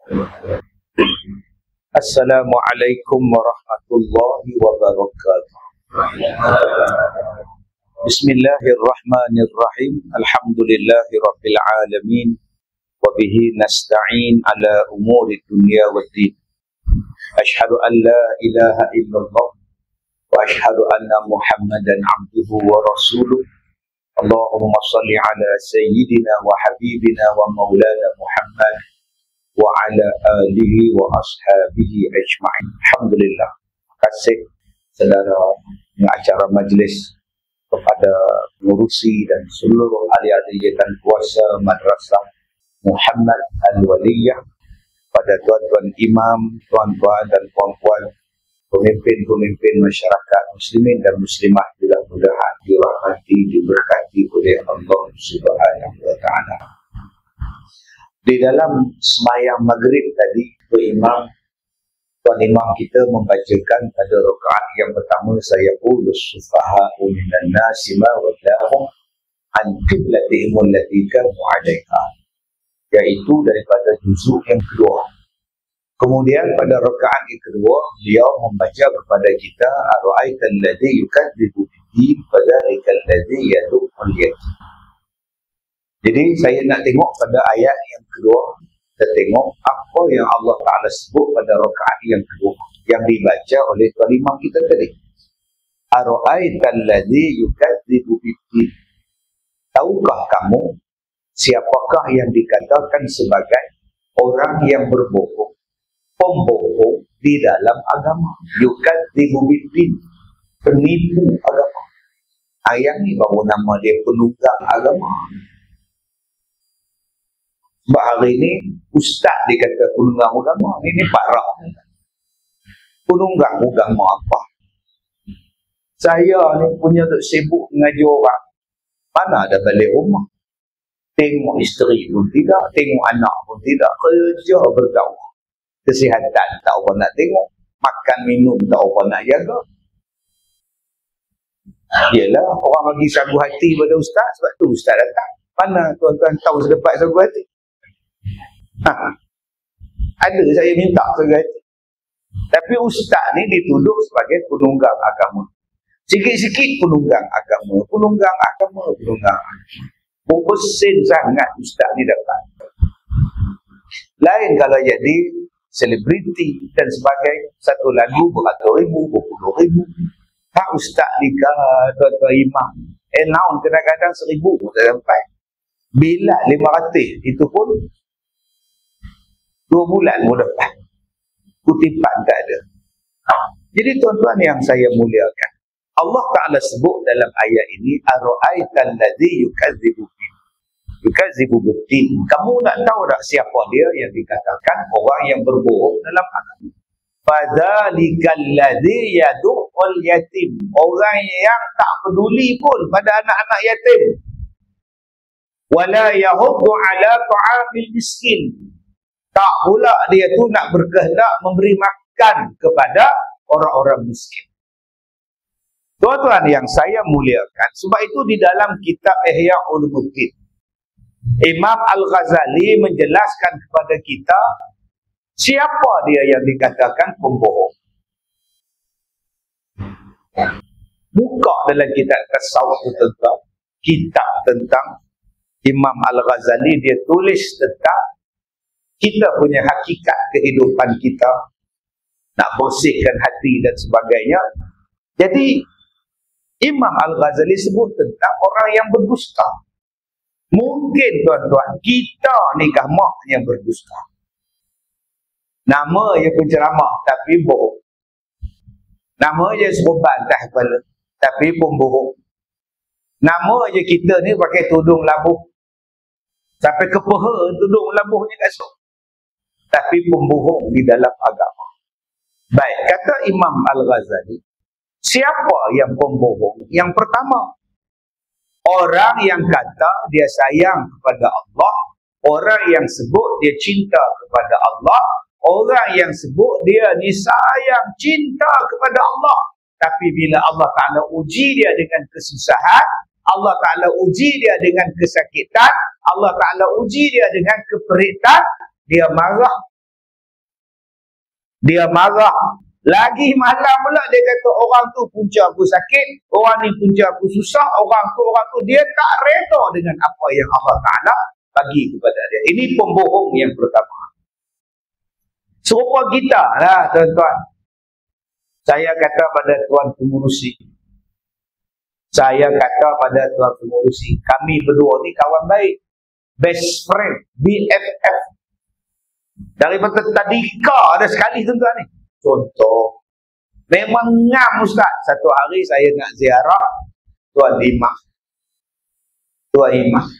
Assalamualaikum warahmatullahi wabarakatuh. Bismillahirrahmanirrahim. Alhamdulillahi rabbil alamin. Wabihi nasta'in ala umuri dunya waddin. Ashhadu an la ilaha illallah wa ashhadu anna Muhammadan abduhu wa rasuluh. Allahumma salli ala sayyidina wa habibina wa maulana Muhammad wa ala alihi wa ashabihi ajma'in. Alhamdulillah. Terima kasih saudara pengacara majlis, kepada pengurusi dan seluruh ahli-ahli jawatan kuasa Madrasah Muhammad Al-Waliyah, pada tuan-tuan imam, tuan-tuan dan puan-puan, pemimpin-pemimpin masyarakat muslimin dan muslimah, mudah-mudahan dirahmati, diberkati oleh Allah Subhanahu wa taala. Di dalam sembahyang maghrib tadi, tuan imam kita membacakan pada rakaat yang pertama, saya ulus sufaha'u minan nasi ma wallahum an qiblatihim allati kanu 'alaiha, iaitu daripada juzuk yang kedua. Kemudian pada rakaat yang kedua, beliau membaca kepada kita, ara'aital ladzi yukadzibu bid-din fadzalikal ladzi yad'ul yatim. Jadi saya nak tengok pada ayat yang kedua, kita tengok apa yang Allah Ta'ala sebut pada rakaat yang kedua yang dibaca oleh tuan imam kita tadi. Ara'aital ladzi yukadzibu bid-din. Tahukah kamu siapakah yang dikatakan sebagai orang yang berbohong, pembohong di dalam agama? Yukadzibu bid-din, penipu agama. Ayat ni baru nama dia penunggang agama. Sebab hari ni ustaz dikata penunggang agama. Ini parah. Penunggang agama apa? Saya ni punya duk sibuk mengajar orang. Mana ada balik rumah? Tengok isteri pun tidak, tengok anak pun tidak. Kerja berdakwah. Kesihatan tak apa nak tengok. Makan minum tak apa nak jaga. Yelah, orang bagi sagu hati pada ustaz, sebab tu ustaz datang. Mana tuan-tuan tahu sedapat sagu hati? Ada saya minta sagu hati. Tapi ustaz ni dituduh sebagai penunggang agama. Sikit-sikit penunggang agama, penunggang agama, penunggang agama. Berpesin sangat ustaz ni dapat. Lain kalau jadi selebriti dan sebagainya, satu lagu beratus ribu, berpuluh ribu. Hak ustaz nikah, tuan-tuan imam, naun kadang-kadang 1,000 pun tak sampai. Bila 500, itu pun 2 bulan pun dapat. Kutipan tak ada. Jadi tuan-tuan yang saya muliakan, Allah Ta'ala sebut dalam ayat ini, ara'aital ladzi yukadzibu bid-din. Kamu nak tahu tak siapa dia yang dikatakan orang yang berbohong dalam agama? Fadzalikal ladzi yad'ul yatim. Orang yang tak peduli pun pada anak-anak yatim. Wala yahuddu ala ta'amil miskin. Tak pula dia tu nak berkehendak memberi makan kepada orang-orang miskin. Tuan-tuan yang saya muliakan, sebab itu di dalam kitab Ihya Ulumuddin, Imam Al-Ghazali menjelaskan kepada kita siapa dia yang dikatakan pembohong. Buka dalam kitab tasawuf tentang kitab tentang Imam Al-Ghazali, dia tulis tentang kita punya hakikat kehidupan kita, nak bersihkan hati dan sebagainya. Jadi Imam Al-Ghazali sebut tentang orang yang berdusta. Mungkin tuan-tuan, kita ni mak yang berdusta. Nama je penceramah tapi bohong. Nama je serban atas kepala tapi pun bohong. Nama je kita ni pakai tudung labuh. Sampai ke peha tudung labuhnya kat sok. Tapi pun bohong di dalam agama. Baik, kata Imam Al-Ghazali, siapa yang pembohong? Yang pertama, orang yang kata dia sayang kepada Allah, orang yang sebut dia cinta kepada Allah, orang yang sebut dia ni sayang, cinta kepada Allah. Tapi bila Allah Ta'ala uji dia dengan kesusahan, Allah Ta'ala uji dia dengan kesakitan, Allah Ta'ala uji dia dengan keperitan, dia marah, Dia marah. Lagi malam pula dia kata orang tu punca aku sakit, orang ni punca aku susah, orang tu. Dia tak reda dengan apa yang Allah Ta'ala bagi kepada dia. Ini pembohong yang pertama. Serupa kita lah tuan-tuan. Saya kata pada Tuan Pengurusi. Kami berdua ni kawan baik. Best friend. BFF. Daripada tadika ada sekali tuan-tuan ni. Contoh. Memang ngam Ustaz. Satu hari saya nak ziarah Tuan Imam. Tuan,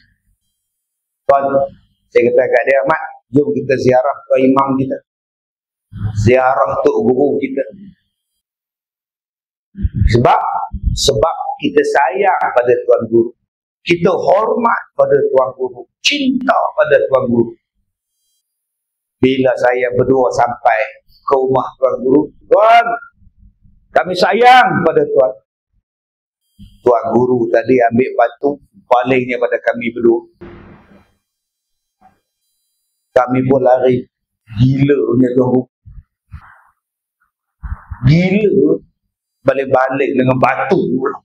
saya kata kat dia, Mat, jom kita ziarah Tuan Imam kita. Ziarah Tok Guru kita. Sebab kita sayang pada Tuan Guru. Kita hormat pada Tuan Guru. Cinta pada Tuan Guru. Bila saya berdua sampai ke rumah Tuan Guru, Tuan, kami sayang pada Tuan. Tuan Guru tadi ambil batu, palingnya pada kami berdua. Kami pun lari. Gila punya Tuan Guru. Gila. Balik-balik dengan batu.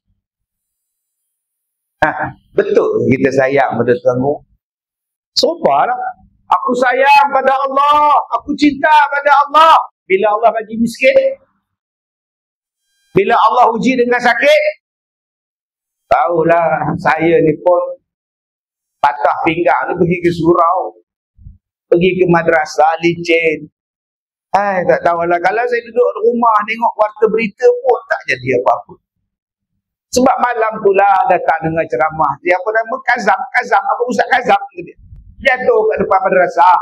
Betul kita sayang pada Tuan Guru. Sopalah. Aku sayang pada Allah. Aku cinta pada Allah. Bila Allah bagi miskin. Bila Allah uji dengan sakit. Tahulah saya ni pun patah pinggang ni pergi ke surau. Pergi ke madrasah licin. Tak tahulah. Kalau saya duduk di rumah tengok warta berita pun tak jadi apa-apa. Sebab malam tu lah datang dengan ceramah. Dia apa nama? Kazam. Apa Ustaz Kazam? Jatuh kat depan madrasah.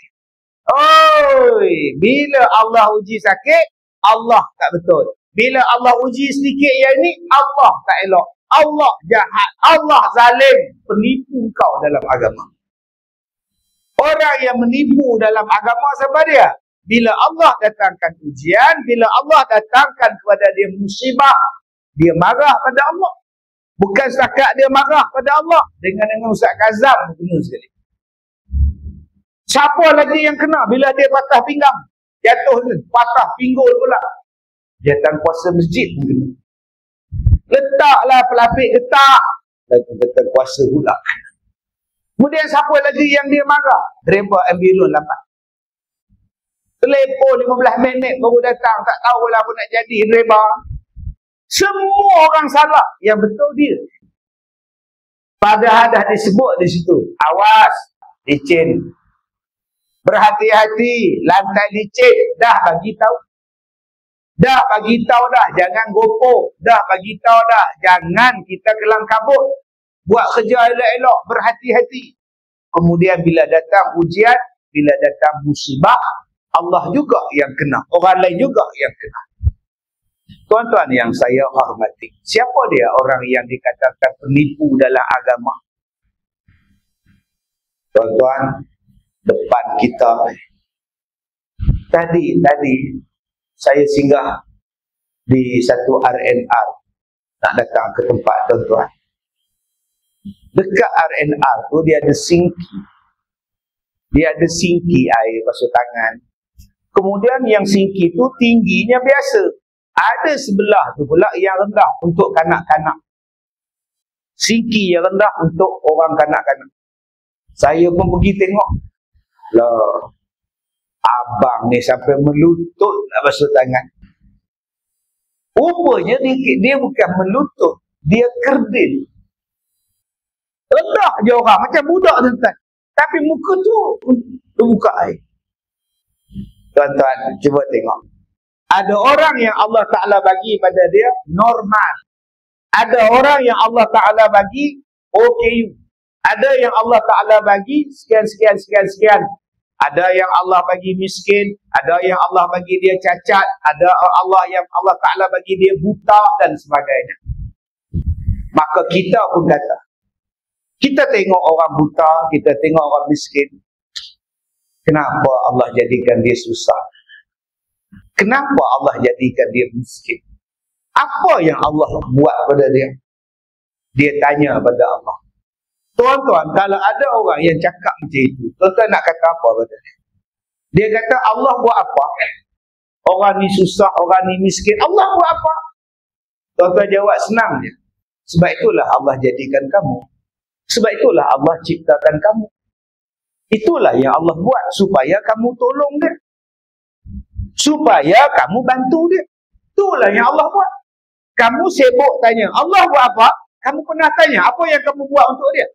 Oi, bila Allah uji sakit, Allah tak betul. Bila Allah uji sedikit yang ni, Allah tak elok. Allah jahat. Allah zalim. Penipu kau dalam agama. Orang yang menipu dalam agama siapa dia? Bila Allah datangkan ujian, bila Allah datangkan kepada dia musibah, dia marah pada Allah. Bukan setakat dia marah pada Allah. Dengan Ustaz Kazam kena sekali. Siapa lagi yang kena bila dia patah pinggang? Jatuh tu, patah pinggul pula. Datang kuasa masjid pun kena. Letaklah pelapik getah. Datang kuasa pula. Kemudian siapa lagi yang dia marah? Driver ambulans lambat. Telefon 15 minit baru datang. Tak tahulah apa nak jadi driver. Semua orang salah. Yang betul dia. Padahal dah disebut di situ. Awas. Licin. Berhati-hati. Lantai licin. Dah bagi tahu. Jangan gopoh. Dah bagi tahu dah. Jangan kita kelang kabut. Buat kerja elok-elok. Berhati-hati. Kemudian bila datang ujian. Bila datang musibah. Allah juga yang kena. Orang lain juga yang kena. Tuan-tuan yang saya hormati. Siapa dia orang yang dikatakan penipu dalam agama? Tuan-tuan, depan kita. Tadi saya singgah di satu RNR. Nak datang ke tempat tuan-tuan. Dekat RNR tu dia ada sinki. Dia ada sinki air basuh tangan. Kemudian yang sinki tu tingginya biasa. Ada sebelah tu pula yang rendah untuk kanak-kanak. Sinki yang rendah untuk orang kanak-kanak. Saya pun pergi tengok. Lah, abang ni sampai melutut nak basuh tangan. Rupanya dia bukan melutut. Dia kerdil. Rendah je orang. Macam budak tuan-tuan. Tapi muka tu buka air. Tuan-tuan, cuba tengok. Ada orang yang Allah Ta'ala bagi pada dia normal. Ada orang yang Allah Ta'ala bagi OKU. Ada yang Allah Ta'ala bagi sekian. Ada yang Allah bagi miskin. Ada yang Allah bagi dia cacat. Ada yang Allah Ta'ala bagi dia buta dan sebagainya. Maka kita pun kata. Kita tengok orang buta. Kita tengok orang miskin. Kenapa Allah jadikan dia susah? Kenapa Allah jadikan dia miskin? Apa yang Allah buat pada dia? Dia tanya pada Allah. Tuan-tuan, kalau ada orang yang cakap macam itu, tuan-tuan nak kata apa pada dia? Dia kata Allah buat apa? Orang ni susah, orang ni miskin. Allah buat apa? Tuan-tuan jawab senang je. Sebab itulah Allah jadikan kamu. Sebab itulah Allah ciptakan kamu. Itulah yang Allah buat supaya kamu tolong dia. Supaya kamu bantu dia. Itulah yang Allah buat. Kamu sibuk tanya, Allah buat apa? Kamu pernah tanya, apa yang kamu buat untuk dia?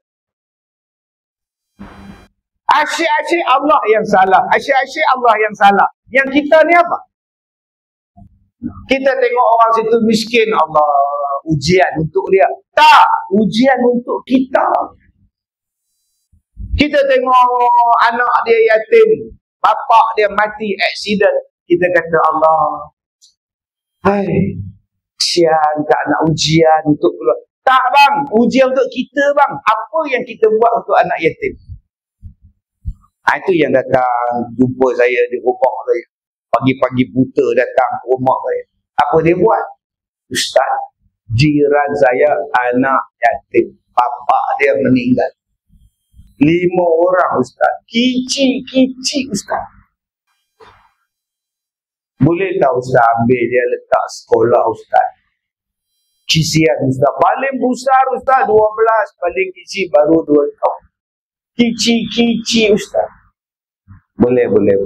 Asyik-asyik Allah yang salah. Asyik-asyik Allah yang salah. Yang kita ni apa? Kita tengok orang situ miskin, Allah, ujian untuk dia. Tak, ujian untuk kita. Kita tengok anak dia yatim, bapak dia mati aksiden. Kita kata, Allah, hai, kesian tak nak ujian untuk keluar. Tak bang, ujian untuk kita bang. Apa yang kita buat untuk anak yatim? Itu yang datang jumpa saya di rumah saya. Pagi-pagi buta datang ke rumah saya. Apa dia buat? Ustaz, jiran saya anak yatim. Bapak dia meninggal. 5 orang Ustaz. Kicik Ustaz. Boleh tak Ustaz ambil dia letak sekolah Ustaz? Kisian Ustaz. Paling besar Ustaz 12. Paling kecil baru 2 tahun. Kicik Ustaz. Boleh.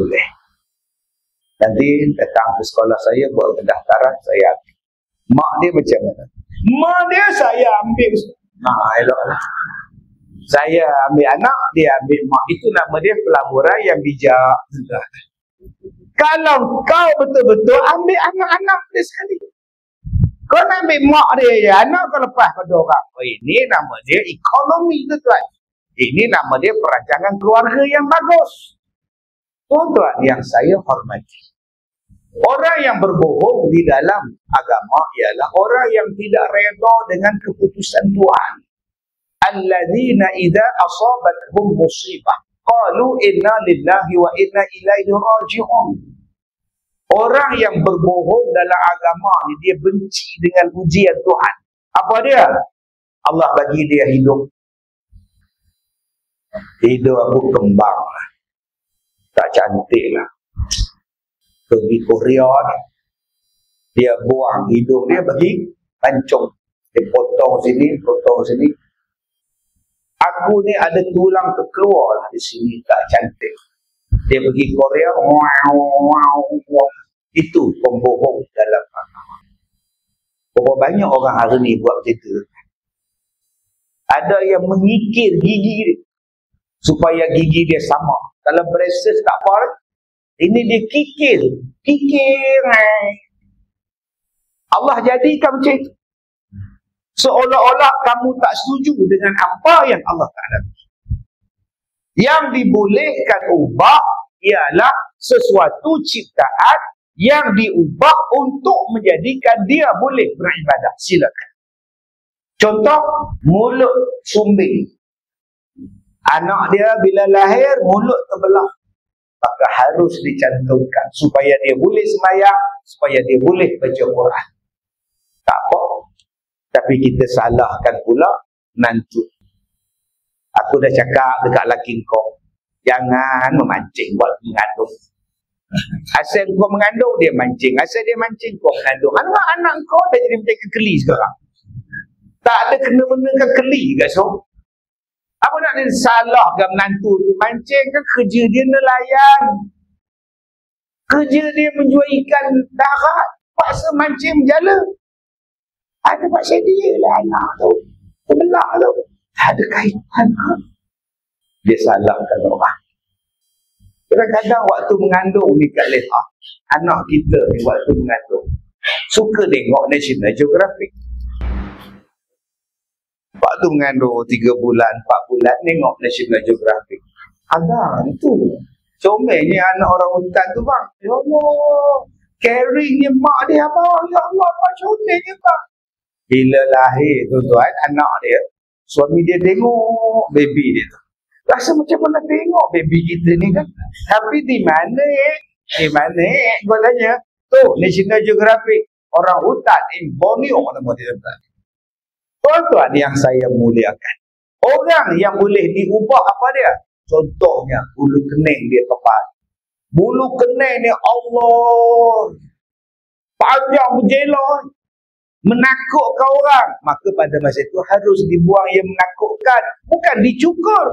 Nanti datang ke sekolah saya buat pendaftaran, saya ambil. Mak dia macam mana? Mak dia saya ambil. Eloklah. Saya ambil anak, dia ambil mak. Itu nama dia pelaburan yang bijak. Kalau kau betul-betul ambil anak-anak dia sekali. Kau nak ambil mak dia je, anak kau lepas pada orang. Ini nama dia ekonomi tuan. Ini nama dia perancangan keluarga yang bagus. Tuan-tuan yang saya hormati, orang yang berbohong di dalam agama ialah orang yang tidak redha dengan keputusan Tuhan. Alladzina idza asabatuhum musibah qalu inna lillahi wa inna ilaihi raji'un. Orang yang berbohong dalam agama ni, dia benci dengan ujian Tuhan. Apa dia? Allah bagi dia hidup. Hidup aku kembang lah. Tak cantik lah. Pergi Korea ni, dia buang hidung dia bagi pancung. Dia potong sini, potong sini. Aku ni ada tulang terkeluar lah di sini, tak cantik. Dia pergi Korea, wow. Itu pembohong dalam agama. Berapa banyak orang hari ni buat macam tu. Ada yang mengikir gigi dia supaya gigi dia sama. Kalau braces tak apa, ini dia kikir. Allah jadikan macam itu. Seolah-olah kamu tak setuju dengan apa yang Allah Ta'ala. Yang dibolehkan ubah ialah sesuatu ciptaan yang diubah untuk menjadikan dia boleh beribadah. Silakan. Contoh, mulut sumbing. Anak dia bila lahir, mulut terbelah. Maka harus dicantumkan supaya dia boleh sembahyang, supaya dia boleh baca Quran. Tak apa. Tapi kita salahkan pula nantu. Aku dah cakap dekat laki kau, jangan memancing buat mengandung. Asal kau mengandung, dia mancing. Asal dia mancing, kau mengandung. Anak kau dah jadi macam kekeli sekarang. Tak ada kena-mena kekeli kat so. Apa nak dia salahkan menantu tu? Mancing kan kerja dia nelayan. Kerja dia menjual ikan darat. Paksa mancing berjala. Ada paksa dia lah anak tu. Terbelah tu. Tak ada kaitan. Dia salahkan orang. Kadang-kadang waktu mengandung ni kat Leha, anak kita ni waktu mengandung suka tengok National Geographic. Waktu mengandung 3 bulan, 4 bulan, tengok National Geographic. Abang, itu comelnya anak orang hutan tu bang. Ya Allah, caringnya mak dia abang. Ya Allah, apa comelnya bang. Bila lahir tuan-tuan, anak dia, suami dia tengok baby dia tu. Rasa macam mana tengok baby kita ni kan. Tapi di mana kau tanya. Tu, National Geographic. Orang hutan, Borneo nama dia. Tuan-tuan yang saya muliakan, orang yang boleh diubah apa dia? Contohnya, bulu kening dia tepat. Bulu kening ni Allah panjang berjelah, menakutkan orang. Maka pada masa itu harus dibuang yang menakutkan, bukan dicukur.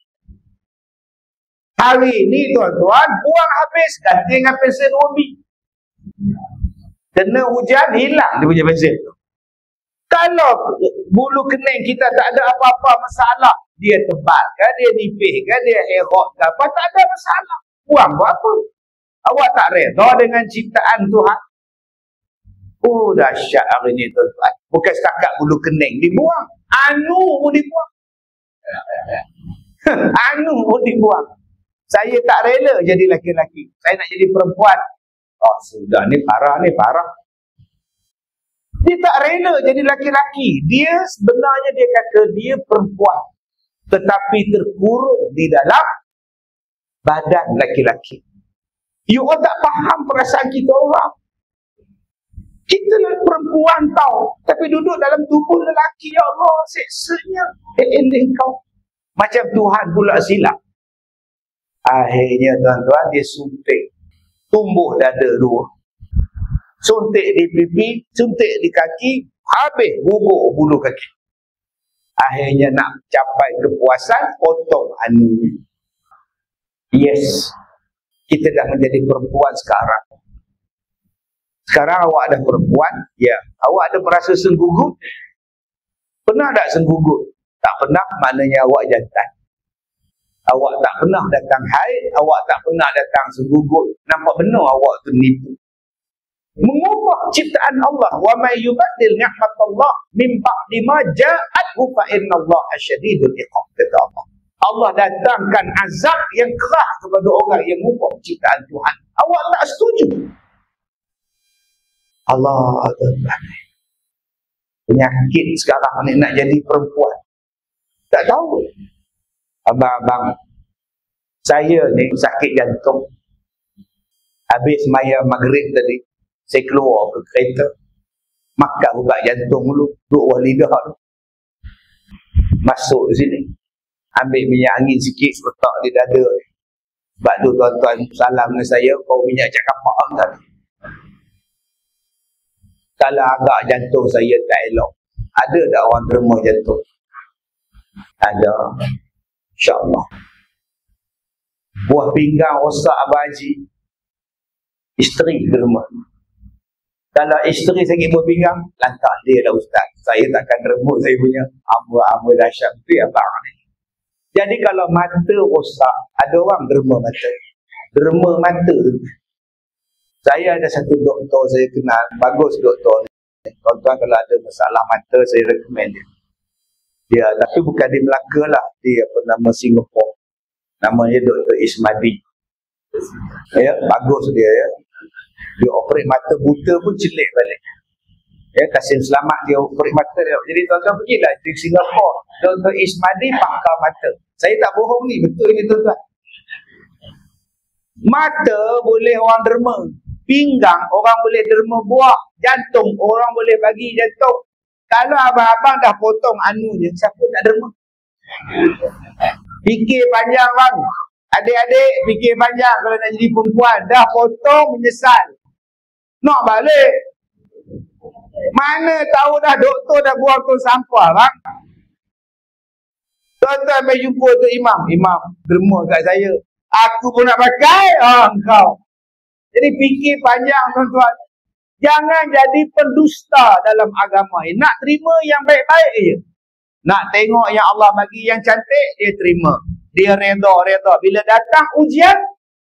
Hari ni tuan-tuan, buang habis, ganti dengan pensel Obi. Kena hujan, hilang dia punya pensel tu. Kalau bulu kening kita tak ada apa-apa masalah, dia tebal kan, dia nipis kan, dia herok kan, apa, tak ada masalah. Buang buat apa? Awak tak reda dengan ciptaan Tuhan? Oh, dahsyat hari ni tuan-tuan. Bukan setakat bulu kening dibuang, anu pun dibuang. Anu pun dibuang. Saya tak rela jadi laki-laki, saya nak jadi perempuan. Oh sudah, ni parah, ni parah. Dia tak rela jadi laki-laki. Dia sebenarnya dia kata dia perempuan, tetapi terkurung di dalam badan laki-laki. You all tak faham perasaan kita orang. Kita lah perempuan tau, tapi duduk dalam tubuh lelaki. Ya Allah, seksanya eleng kau. Macam Tuhan pula silap. Akhirnya tuan-tuan, dia suntik. Tumbuh dada dua. Suntik di pipi, suntik di kaki, habis gugur bulu kaki. Akhirnya nak capai kepuasan, potong anunya. Yes, kita dah menjadi perempuan sekarang. Sekarang awak ada perempuan, ya. Awak ada merasa senggugut? Pernah tak senggugut? Tak pernah, maknanya awak jantan. Awak tak pernah datang haid, awak tak pernah datang senggugut. Nampak benar awak tu nipu. Mengubah ciptaan Allah. Wa may yubaddil ni'matallah min ba'di ma ja'athu fa innallaha syadidul iqab, kata Allah. Allah datangkan azab yang keras kepada orang yang mengubah ciptaan Tuhan. Awak tak setuju. Allah Tuhan. Penyakit sekarang ni nak jadi perempuan. Tak tahu. Abang-abang, saya ni sakit jantung. Habis sembahyang maghrib tadi, saya keluar ke kereta, makan ubat jantung dulu, duduk bawah lidah tu. Masuk sini, ambil minyak angin sikit, letak di dada. Sebab tu tuan-tuan salam dengan saya, kau minyak cakap apa tadi. Kalau agak jantung saya tak elok, ada tak orang derma jantung? Ada. InsyaAllah. Buah pinggang rosak Abang Haji, isteri derma. Kalau isteri sakit buah pinggang, lantak dia lah ustaz. Saya takkan derma saya punya. Amba dahsyat. Itu yang Abang ni. Jadi kalau mata rosak, ada orang derma mata. Derma mata. Saya ada satu doktor saya kenal, bagus doktor ni. Tuan-tuan kalau ada masalah mata, saya recommend dia. Dia, tapi bukan di Melaka lah. Dia nama Singapura. Namanya Dr. Ismadi. Ya, bagus dia ya. Dia operate mata buta pun celik balik. Ya, Kasim Selamat dia operate mata dia. Jadi tuan-tuan pergilah di Singapura. Dr. Ismadi pakar mata. Saya tak bohong ni, betul ini tuan-tuan. Mata boleh orang derma. Pinggang orang boleh derma buah. Jantung orang boleh bagi jantung. Kalau abang-abang dah potong anunya, siapa nak derma? Fikir panjang bang. Adik-adik fikir panjang kalau nak jadi perempuan. Dah potong menyesal. Nak balik. Mana tahu dah doktor dah buang tong sampah bang. Tuan-tuan mai jumpa tu imam. Imam derma kat saya. Aku pun nak pakai. Engkau. Jadi fikir panjang tuan-tuan. Jangan jadi pendusta dalam agama ini. Nak terima yang baik-baik je. Nak tengok yang Allah bagi yang cantik, dia terima. Dia reda. Bila datang ujian,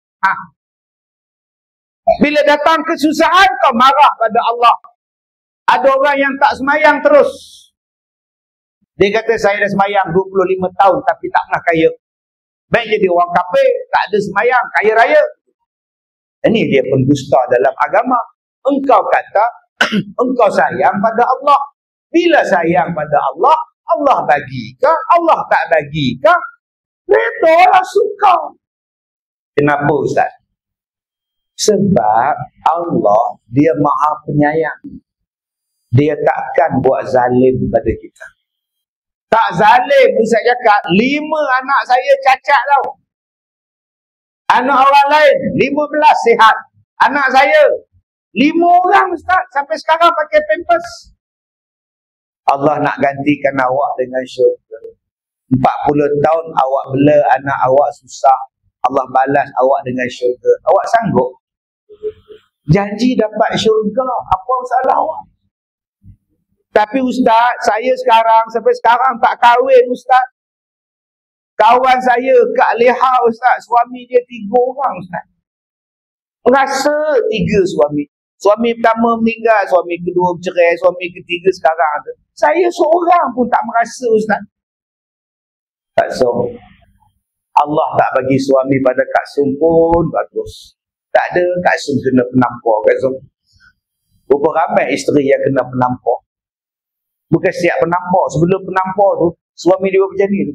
bila datang kesusahan, kau marah pada Allah. Ada orang yang tak semayang terus. Dia kata, saya dah semayang 25 tahun tapi tak pernah kaya. Baik jadi orang kafir, tak ada semayang, kaya raya. Ini dia pendusta dalam agama. Engkau kata, engkau sayang pada Allah. Bila sayang pada Allah, Allah bagi ke? Allah tak bagi ke? Redalah, suka. Kenapa Ustaz? Sebab Allah, dia maha penyayang. Dia takkan buat zalim pada kita. Tak zalim, Ustaz cakap, 5 anak saya cacat tau. Anak orang lain 15 sihat. Anak saya 5 orang Ustaz sampai sekarang pakai pampers. Allah nak gantikan awak dengan syurga. 40 tahun awak bela anak awak susah, Allah balas awak dengan syurga. Awak sanggup? Janji dapat syurga, apa masalah awak? Tapi Ustaz, saya sekarang sampai sekarang tak kahwin Ustaz. Kawan saya Kak Leha Ustaz, suami dia 3 orang Ustaz. Rasa 3 suami. Suami pertama meninggal, suami kedua bercerai, suami ketiga sekarang. Saya seorang pun tak merasa Ustaz. Tak so. Allah tak bagi suami pada Kak Som pun bagus. Tak ada, Kak Som kena penampar Kak Som. Berapa ramai isteri yang kena penampar. Bukan siap penampar. Sebelum penampar tu, suami dia macam ni.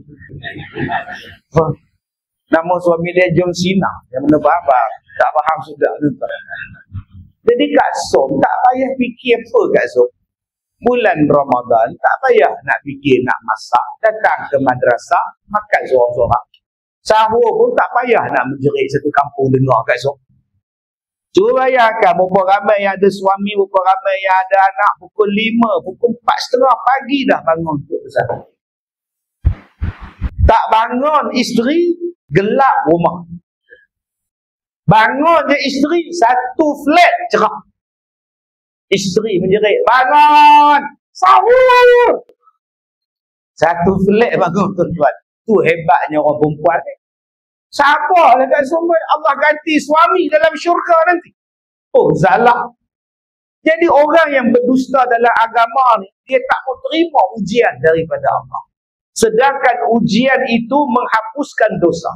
Nama suami dia John Cena. Yang mana faham? Tak faham sudah. Jadi Kak Som tak payah fikir apa Kak Som. Bulan Ramadan tak payah nak fikir nak masak. Datang ke madrasah, makan seorang-seorang. Sahur pun tak payah nak menjerit satu kampung dengar Kak Som. Cuba bayangkan berapa ramai yang ada suami, berapa ramai yang ada anak pukul 5, pukul 4:30 pagi dah bangun untuk bersahur. Tak bangun isteri, gelap rumah. Bangun je isteri, satu flat cerah. Isteri menjerit, bangun, sahur. Satu flat bangun tuan-tuan. Tu hebatnya orang perempuan ni. Sabarlah kat semua. Allah ganti suami dalam syurga nanti. Oh, zalah. Jadi orang yang berdusta dalam agama ni, dia tak mau terima ujian daripada Allah. Sedangkan ujian itu menghapuskan dosa.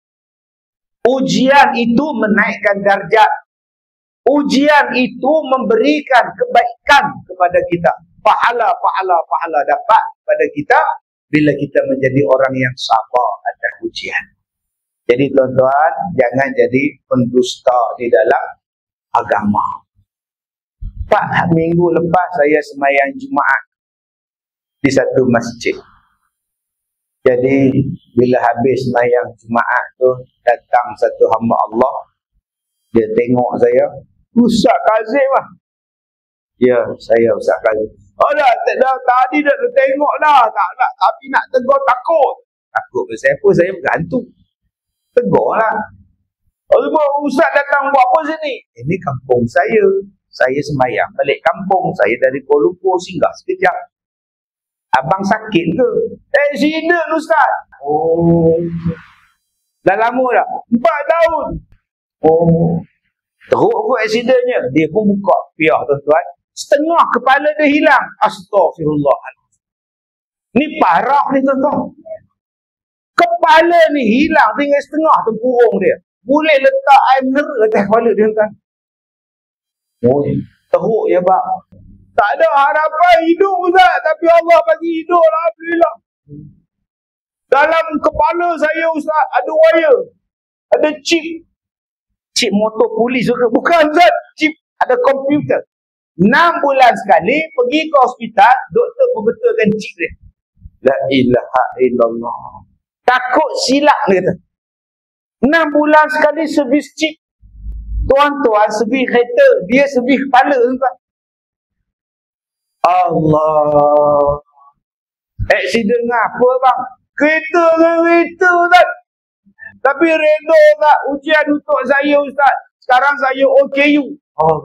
Ujian itu menaikkan darjat. Ujian itu memberikan kebaikan kepada kita. Pahala dapat pada kita bila kita menjadi orang yang sabar atas ujian. Jadi tuan-tuan, jangan jadi pendusta di dalam agama. Pak, minggu lepas saya sembahyang Jumaat di satu masjid. Jadi bila habis sembahyang Jumaat tu, datang satu hamba Allah. Dia tengok saya, Ustaz Kazim lah. Ya, saya Ustaz Kazim. Oh dah, tadi dah tengok dah. Tak nak, tapi nak tegur takut. Takut ke siapa? Saya bukan hantu. Tegur lah. Ustaz datang buat apa sini? Ini kampung saya. Saya sembahyang balik kampung. Saya dari Kuala Lumpur singgah sekejap. Abang sakit ke? Accident Ustaz. Oh. Dah lama dah? 4 tahun. Oh. Teruk kot accidentnya. Dia pun buka piah tuan-tuan. Setengah kepala dia hilang. Astaghfirullahaladzim. Ni parah ni tuan-tuan. Kepala ni hilang, tinggal setengah tempurung dia. Boleh letak air mineral atas kepala dia tuan. Oh, teruk ya bang. Tak ada harapan hidup Ustaz, tapi Allah bagi hidup alhamdulillah. Dalam kepala saya Ustaz ada wire, ada chip. Chip motor polis juga. Bukan Ustaz, chip ada komputer. 6 bulan sekali pergi ke hospital, doktor membetulkan chip dia. La ilaha illallah. Takut silap dia kata. 6 bulan sekali servis chip. Tuan-tuan servis kereta, dia servis kepala tuan. Allah. Accident apa bang? Kereta dengan kereta Ustaz. Tapi redha tak ujian untuk saya Ustaz. Sekarang saya OKU. Oh.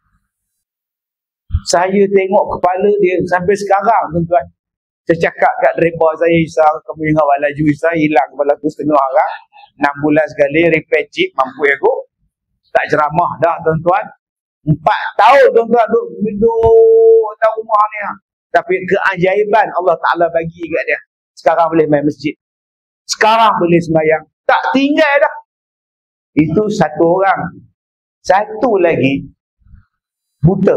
Saya tengok kepala dia sampai sekarang tuan-tuan. Saya cakap kat driver saya, Isa, kamu ingat buat laju Isa, hilang kepala aku setengah orang. 6 bulan sekali repair chip, mampu aku. Tak ceramah dah tuan-tuan. 4 tahun tuan-tuan duduk atas rumah ni. Tapi keajaiban Allah Ta'ala bagi kat dia. Sekarang boleh main masjid. Sekarang boleh sembahyang. Tak tinggal dah. Itu satu orang. Satu lagi buta.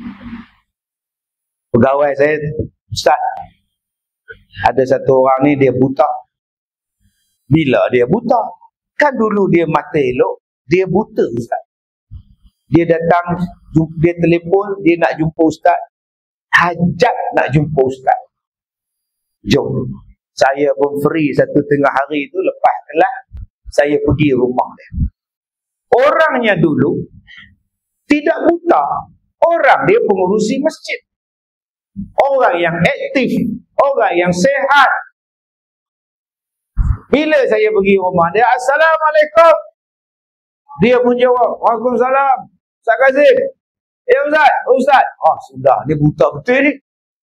Pegawai saya, Ustaz, ada satu orang ni dia buta. Bila dia buta? Kan dulu dia mata elok, dia buta Ustaz. Dia datang, dia telefon, dia nak jumpa Ustaz. Hajat nak jumpa Ustaz. Jom. Saya pun free 1 tengah hari tu lepas kelas. Saya pergi rumah dia. Orangnya dulu tidak buta. Orang dia pengurusi masjid. Orang yang aktif. Orang yang sehat. Bila saya pergi rumah dia, Assalamualaikum. Dia pun jawab, Waalaikumsalam. Ustaz Kazim. Ya Ustaz, Ustaz. Sudah, dia buta betul ni.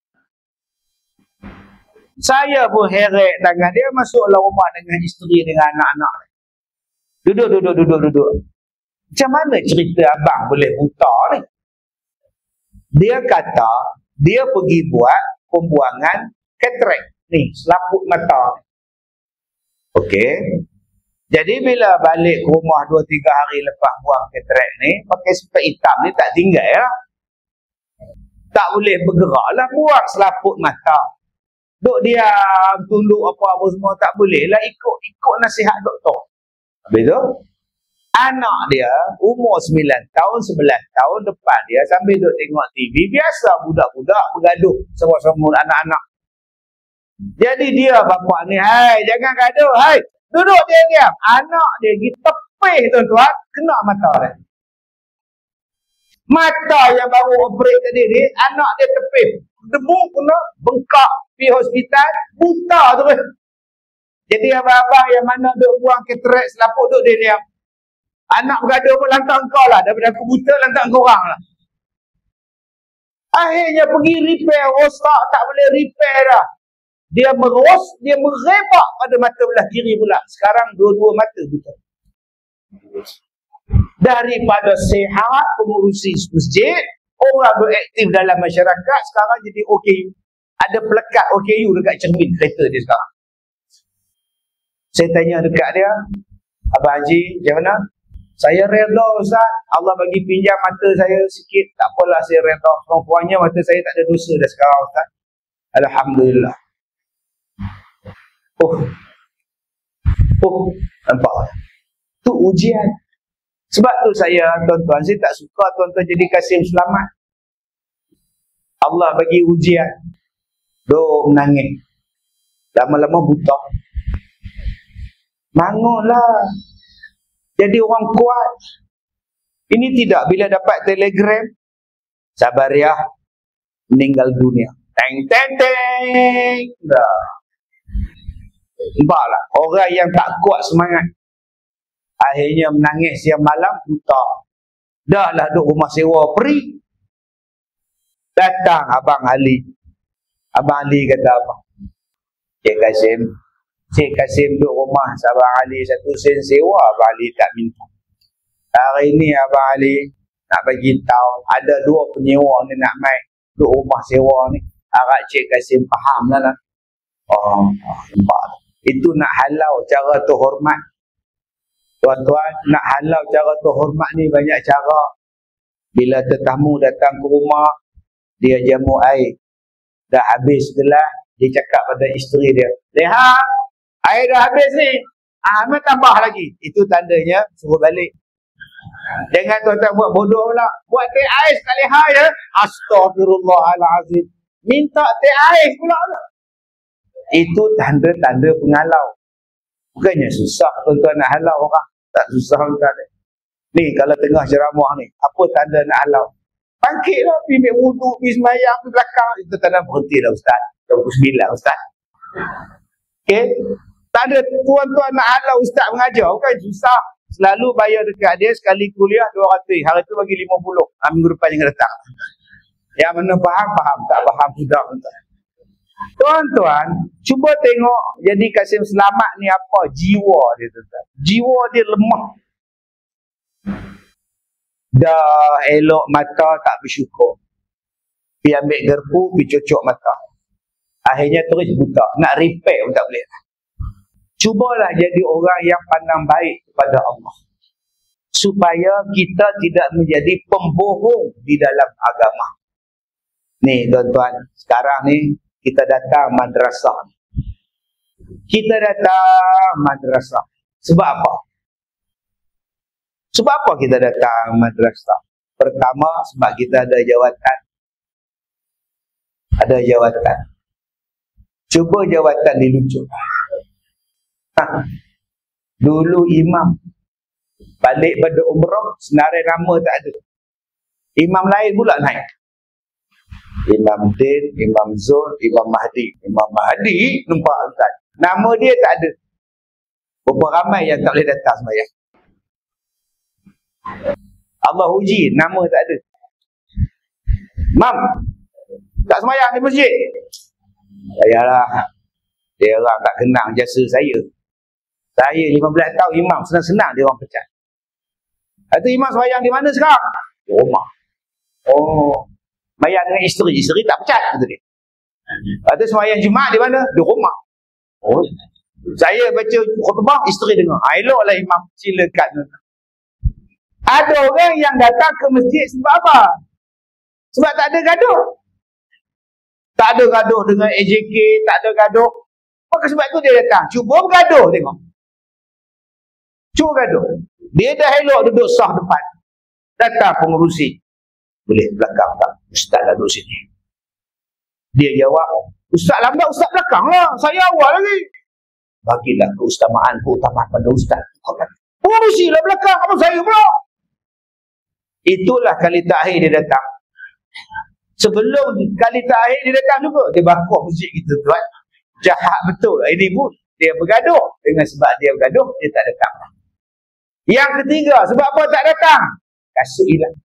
Saya pun heret tangan dia, masuklah rumah dengan isteri, dengan anak-anak. Duduk. Macam mana cerita abang boleh buta ni? Dia kata, dia pergi buat pembuangan katarak ni, selaput mata. Okey. Jadi bila balik ke rumah 2-3 hari lepas buang katarak ni, pakai sepet hitam ni tak tinggal lah. Tak boleh bergerak lah, buang selaput mata. Duk diam, tunduk apa-apa semua tak boleh lah, ikut nasihat doktor. Habis tu, anak dia umur 9 tahun, 11 tahun depan dia sambil duk tengok TV. Biasa budak-budak bergaduh sama-sama anak-anak. Jadi dia bapak ni, hai jangan gaduh, hai duduk diam. Anak dia pergi tepih tuan-tuan, kena mata dia. Mata yang baru operate tadi ni, anak dia tepih. Debu kena bengkak, pergi hospital, buta terus. Jadi abang-abang yang mana duk buang katarak selaput duk dia diam. Anak bergaduh pun lantak engkau lah. Daripada aku buta, lantak korang lah. Akhirnya pergi repair, rosak, tak boleh repair dah. Dia merebak pada mata belah kiri pula. Sekarang dua-dua mata buta. Daripada sehat, pengurusi masjid, orang beraktif dalam masyarakat, sekarang jadi OKU. Ada pelekat OKU dekat cermin kereta dia sekarang. Saya tanya dekat dia, Abang Haji, macam mana? Saya reda Ustaz, Allah bagi pinjam mata saya sikit, tak apalah saya reda. Sekurang-kurangnya mata saya tak ada dosa dah sekarang Ustaz. Alhamdulillah. Nampak? Tu ujian. Sebab tu saya, tuan-tuan, saya tak suka tuan-tuan jadi Kasim Selamat. Allah bagi ujian. Duk menangis. Lama-lama buta. Bangunlah. Jadi orang kuat. Ini tidak bila dapat telegram, sabar ya, meninggal dunia. Teng. Dah. Nampaklah, orang yang tak kuat semangat, akhirnya menangis siang malam, buta. Dah lah duduk rumah sewa, peri. Datang Abang Ali. Abang Ali kata apa? Cik Kasim duduk rumah Abang Ali 1 sen sewa, Abang Ali tak minta. Hari ni Abang Ali nak bagi tahu ada 2 penyewa ni nak main duduk rumah sewa ni. Harap Cik Kasim faham lah. Nampak. Itu nak halau cara tu hormat. Tuan-tuan, nak halau cara tu hormat ni banyak cara. Bila tetamu datang ke rumah, dia jamu air. Dah habis gelas, dia cakap pada isteri dia, lihat, air dah habis ni. Ahmad tambah lagi. Itu tandanya suruh balik. Jangan tuan-tuan buat bodoh pula. Buat teh ais sekali hai ya. Astagfirullahalazim. Minta teh ais pula. Itu tanda-tanda pengalau. Bukannya susah tuan-tuan nak halau orang. Tak susah tuan-tuan. Ni kalau tengah ceramah ni, apa tanda nak halau? Bangkitlah, pergi ambil wudu, pergi semayang, pergi belakang. Itu tanda berhentilah Ustaz. Jam 9 Ustaz. Okey? Tak ada tuan-tuan nak halau Ustaz mengajar. Bukan susah. Selalu bayar dekat dia sekali kuliah 200. Hari tu bagi 50. Minggu depan jangan datang. Yang mana faham, tak faham sudah tuan-tuan. Tuan-tuan, cuba tengok jadi Kasim Selamat ni apa jiwa dia tuan-tuan. Jiwa dia lemah. Dah elok mata tak bersyukur. Pergi ambil gerpu, pergi cocok mata. Akhirnya terus buta. Nak repair pun tak boleh. Cubalah jadi orang yang pandang baik kepada Allah. Supaya kita tidak menjadi pembohong di dalam agama. Ni tuan-tuan, sekarang ni kita datang madrasah. Kita datang madrasah. Sebab apa? Sebab apa kita datang madrasah? Pertama, sebab kita ada jawatan. Ada jawatan. Cuba jawatan dilucut. Dulu imam balik pada umrah, senarai nama tak ada. Imam lain pula naik. Imam Din, Imam Zul, Imam Mahdi. Imam Mahdi nampak Ustaz. Nama dia tak ada. Berapa ramai yang tak boleh datang sembahyang. Allah uji, nama tak ada. Mam, tak sembahyang di masjid. Yalah, dia orang tak kenal jasa saya. Saya 15 tahun imam, senang-senang dia orang pecat. Kata imam sembahyang di mana sekarang? Di rumah. Oh, sembahyang dengan isteri. Isteri tak pecat, kata dia. Kata sembahyang Jumaat di mana? Di rumah. Oh, saya baca khutbah, isteri dengar. Eloklah imam, silakan. Ada orang yang datang ke masjid sebab apa? Sebab tak ada gaduh. Tak ada gaduh dengan AJK, tak ada gaduh. Maka sebab tu dia datang. Cuba bergaduh tengok. Cuba gaduh. Dia dah elok duduk sah depan. Datang pengurusi. Boleh belakang tak? Ustaz dah duduk sini. Dia jawab, Ustaz lambat, Ustaz belakang lah. Saya awal lagi. Bagilah keutamaan pada Ustaz. Pengurusi lah belakang. Apa saya pula? Itulah kali terakhir dia datang. Sebelum kali terakhir dia datang juga, dia bakar masjid kita tuan. Jahat betul. Ini pun dia bergaduh. Dengan sebab dia bergaduh, dia tak datang. Yang ketiga, sebab apa tak datang? Kasut hilang.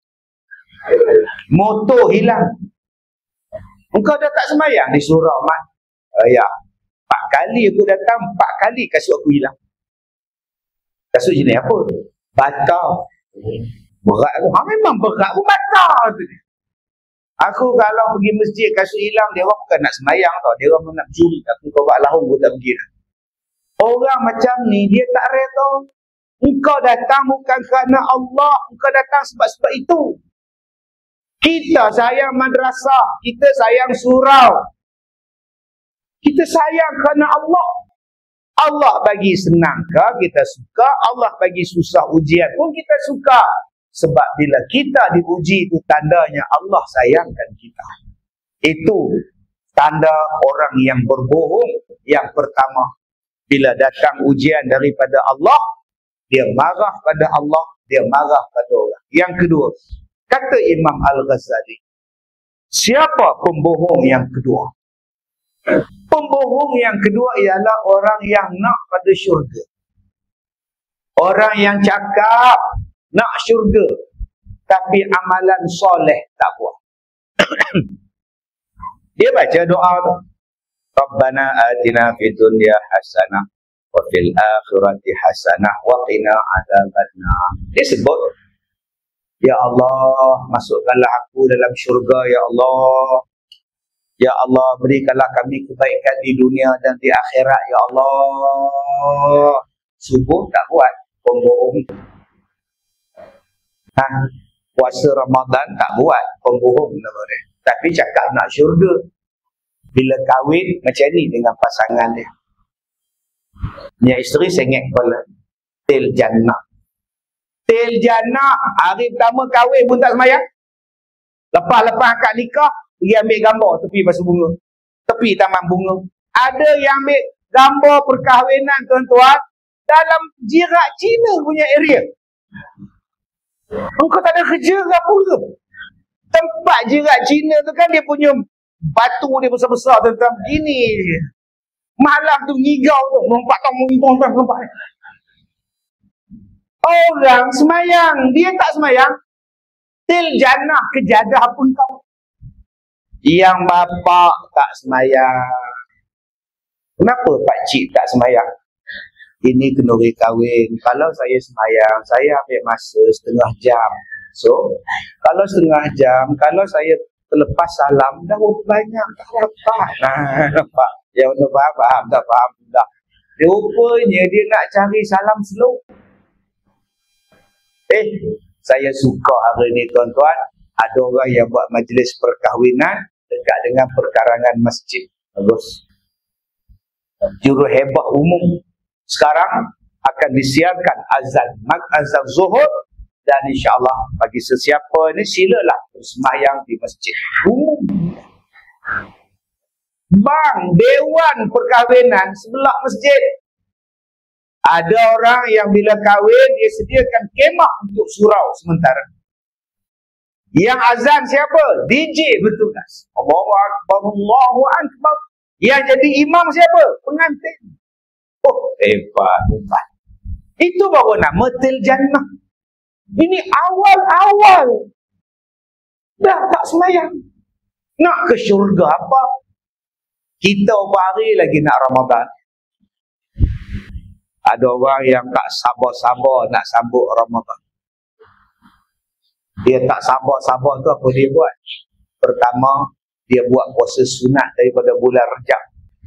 Motor hilang. Engkau dah tak sembahyang di surau mat. Ya, 4 kali aku datang, 4 kali kasut aku hilang. Kasut jenis apa? Batal. Berat aku. Memang berat aku batal tu. Aku kalau pergi masjid kasut hilang, dia orang bukan nak sembahyang tau. Dia orang nak curi. Aku bawa lahung pun tak pergi. Orang macam ni, dia tak rare tau. Engkau datang bukan kerana Allah. Engkau datang sebab-sebab itu. Kita sayang madrasah. Kita sayang surau. Kita sayang kerana Allah. Allah bagi senang ke, kita suka. Allah bagi susah ujian pun kita suka. Sebab bila kita diuji itu tandanya Allah sayangkan kita. Itu tanda orang yang berbohong. Yang pertama, bila datang ujian daripada Allah, dia marah pada Allah, dia marah pada orang. Yang kedua, kata Imam Al-Ghazali, siapa pembohong yang kedua? Pembohong yang kedua ialah orang yang nak pada syurga. Orang yang cakap nak syurga, tapi amalan soleh tak buat. Dia baca doa tu. Rabbana atina fid dunya hasanah wa fil akhirati hasanah wa qina adzabannar. Dia sebut, ya Allah, masukkanlah aku dalam syurga, ya Allah. Ya Allah, berikanlah kami kebaikan di dunia dan di akhirat, ya Allah. Subuh tak buat, pembohong. Puasa Ramadan tak buat, pembohong nama dia. Tapi cakap nak syurga. Bila kahwin macam ni dengan pasangan dia. Punya isteri sengit kepala. Til jannah. Til jannah. Hari pertama kahwin pun tak sembahyang. Lepas akad nikah, pergi ambil gambar tepi pasal bunga. Tepi taman bunga. Ada yang ambil gambar perkahwinan tuan-tuan dalam jirat Cina punya area. Engkau tak ada kerja ke apa ke? Tempat jirat Cina tu kan dia punya batu dia besar-besar tentang begini. Malam tu ngigau tu, melompat. Orang semayang, dia tak semayang. Til jannah, kejadah pun kau. Yang bapa tak semayang. Kenapa pakcik tak semayang? Ini kenduri kahwin. Kalau saya semayang, saya ambil masa setengah jam. So, kalau setengah jam, kalau saya terlepas salam, dah banyak tak dapat. Nampak? Yang mana faham, tak faham dah. Rupanya dia nak cari salam slow. Saya suka hari ni tuan-tuan, ada orang yang buat majlis perkahwinan dekat dengan perkarangan masjid. Bagus. Juruhebah umum. Sekarang akan disiarkan azan zuhur, dan insyaAllah bagi sesiapa ni silalah bersembahyang di masjid umum. Bang, dewan perkahwinan sebelah masjid. Ada orang yang bila kahwin, dia sediakan kemah untuk surau sementara. Yang azan siapa? DJ bertugas. Allahu Akbar, Allahu Akbar. Yang jadi imam siapa? Pengantin. Oh, hebat. Itu baru nama Til Jannah. Ini awal-awal. Dah tak semayang. Nak ke syurga apa? Kita berapa hari lagi nak Ramadan? Ada orang yang tak sabar-sabar nak sambut Ramadan. Dia tak sabar-sabar tu apa dia buat? Pertama, dia buat puasa sunat daripada bulan Rejab.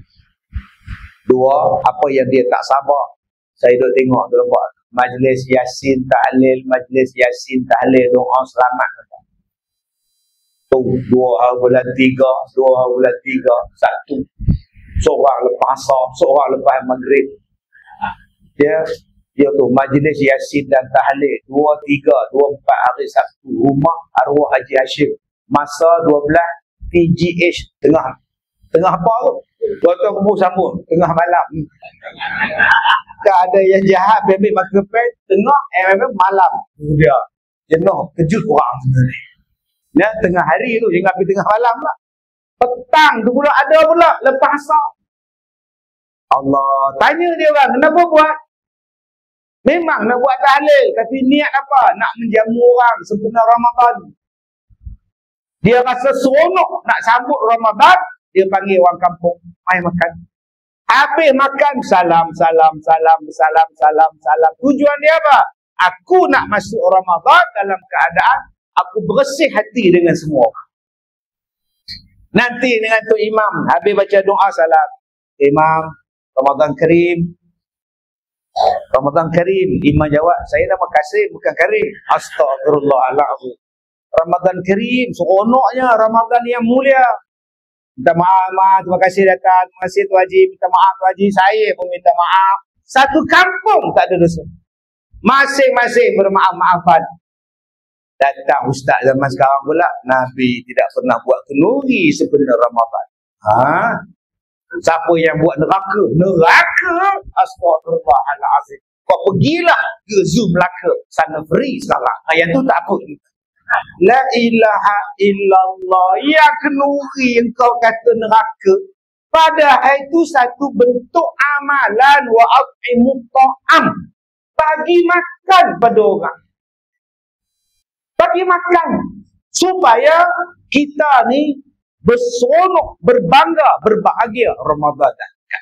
Dua, apa yang dia tak sabar? Saya duk tengok dia buat majlis Yasin tahlil, majlis Yasin tahlil doa selamat. Tu 2 hari bulan 3, 2 hari bulan 3, satu. Seorang lepas asar, seorang lepas maghrib. Dia tu majlis Yasin dan tahlil 2, 3, 2, 4 hari Sabtu, rumah arwah Haji Hashim. Masa 12 PGH tengah apa tu? Tuan-tuan kumpul sambung tengah malam. Tak ada yang jahat ambil makan tengah malam. Dia jenuh kejut orang sebenarnya. Ya, tengah hari tu jangan pergi tengah malam lah. Petang tu pula ada pula lepas asar. Allah tanya dia orang, kenapa buat? Memang nak buat tahlil, tapi niat apa? Nak menjamu orang sempena Ramadan. Dia rasa seronok nak sambut Ramadan, dia panggil orang kampung, mai makan. Habis makan, salam. Tujuan dia apa? Aku nak masuk Ramadan dalam keadaan aku bersih hati dengan semua orang. Nanti dengan Tok Imam, habis baca doa salam. Imam, Ramadan Karim. Ramadan Karim. Imam jawab, saya nama Kasim bukan Karim. Astagfirullahaladzim. Ramadan Karim, seronoknya Ramadan yang mulia. Minta maaf, terima kasih datang, terima kasih Tuan Haji, minta maaf Tuan Haji, saya pun minta maaf. Satu kampung tak ada dosa. Masing-masing bermaaf-maafan. Datang ustaz zaman sekarang pula, Nabi tidak pernah buat kenduri sebenarnya Ramadan. Siapa yang buat neraka? Astagfirullahaladzim. Kau pergilah ke Zoom Melaka, sana free sekarang. Yang tu tak apa. La ilaha illallah. Yang kenduri yang kau kata neraka, padahal itu satu bentuk amalan wa at'imut ta'am. Bagi makan pada orang. Bagi makan. Supaya kita ni berseronok, berbangga, berbahagia Ramadan.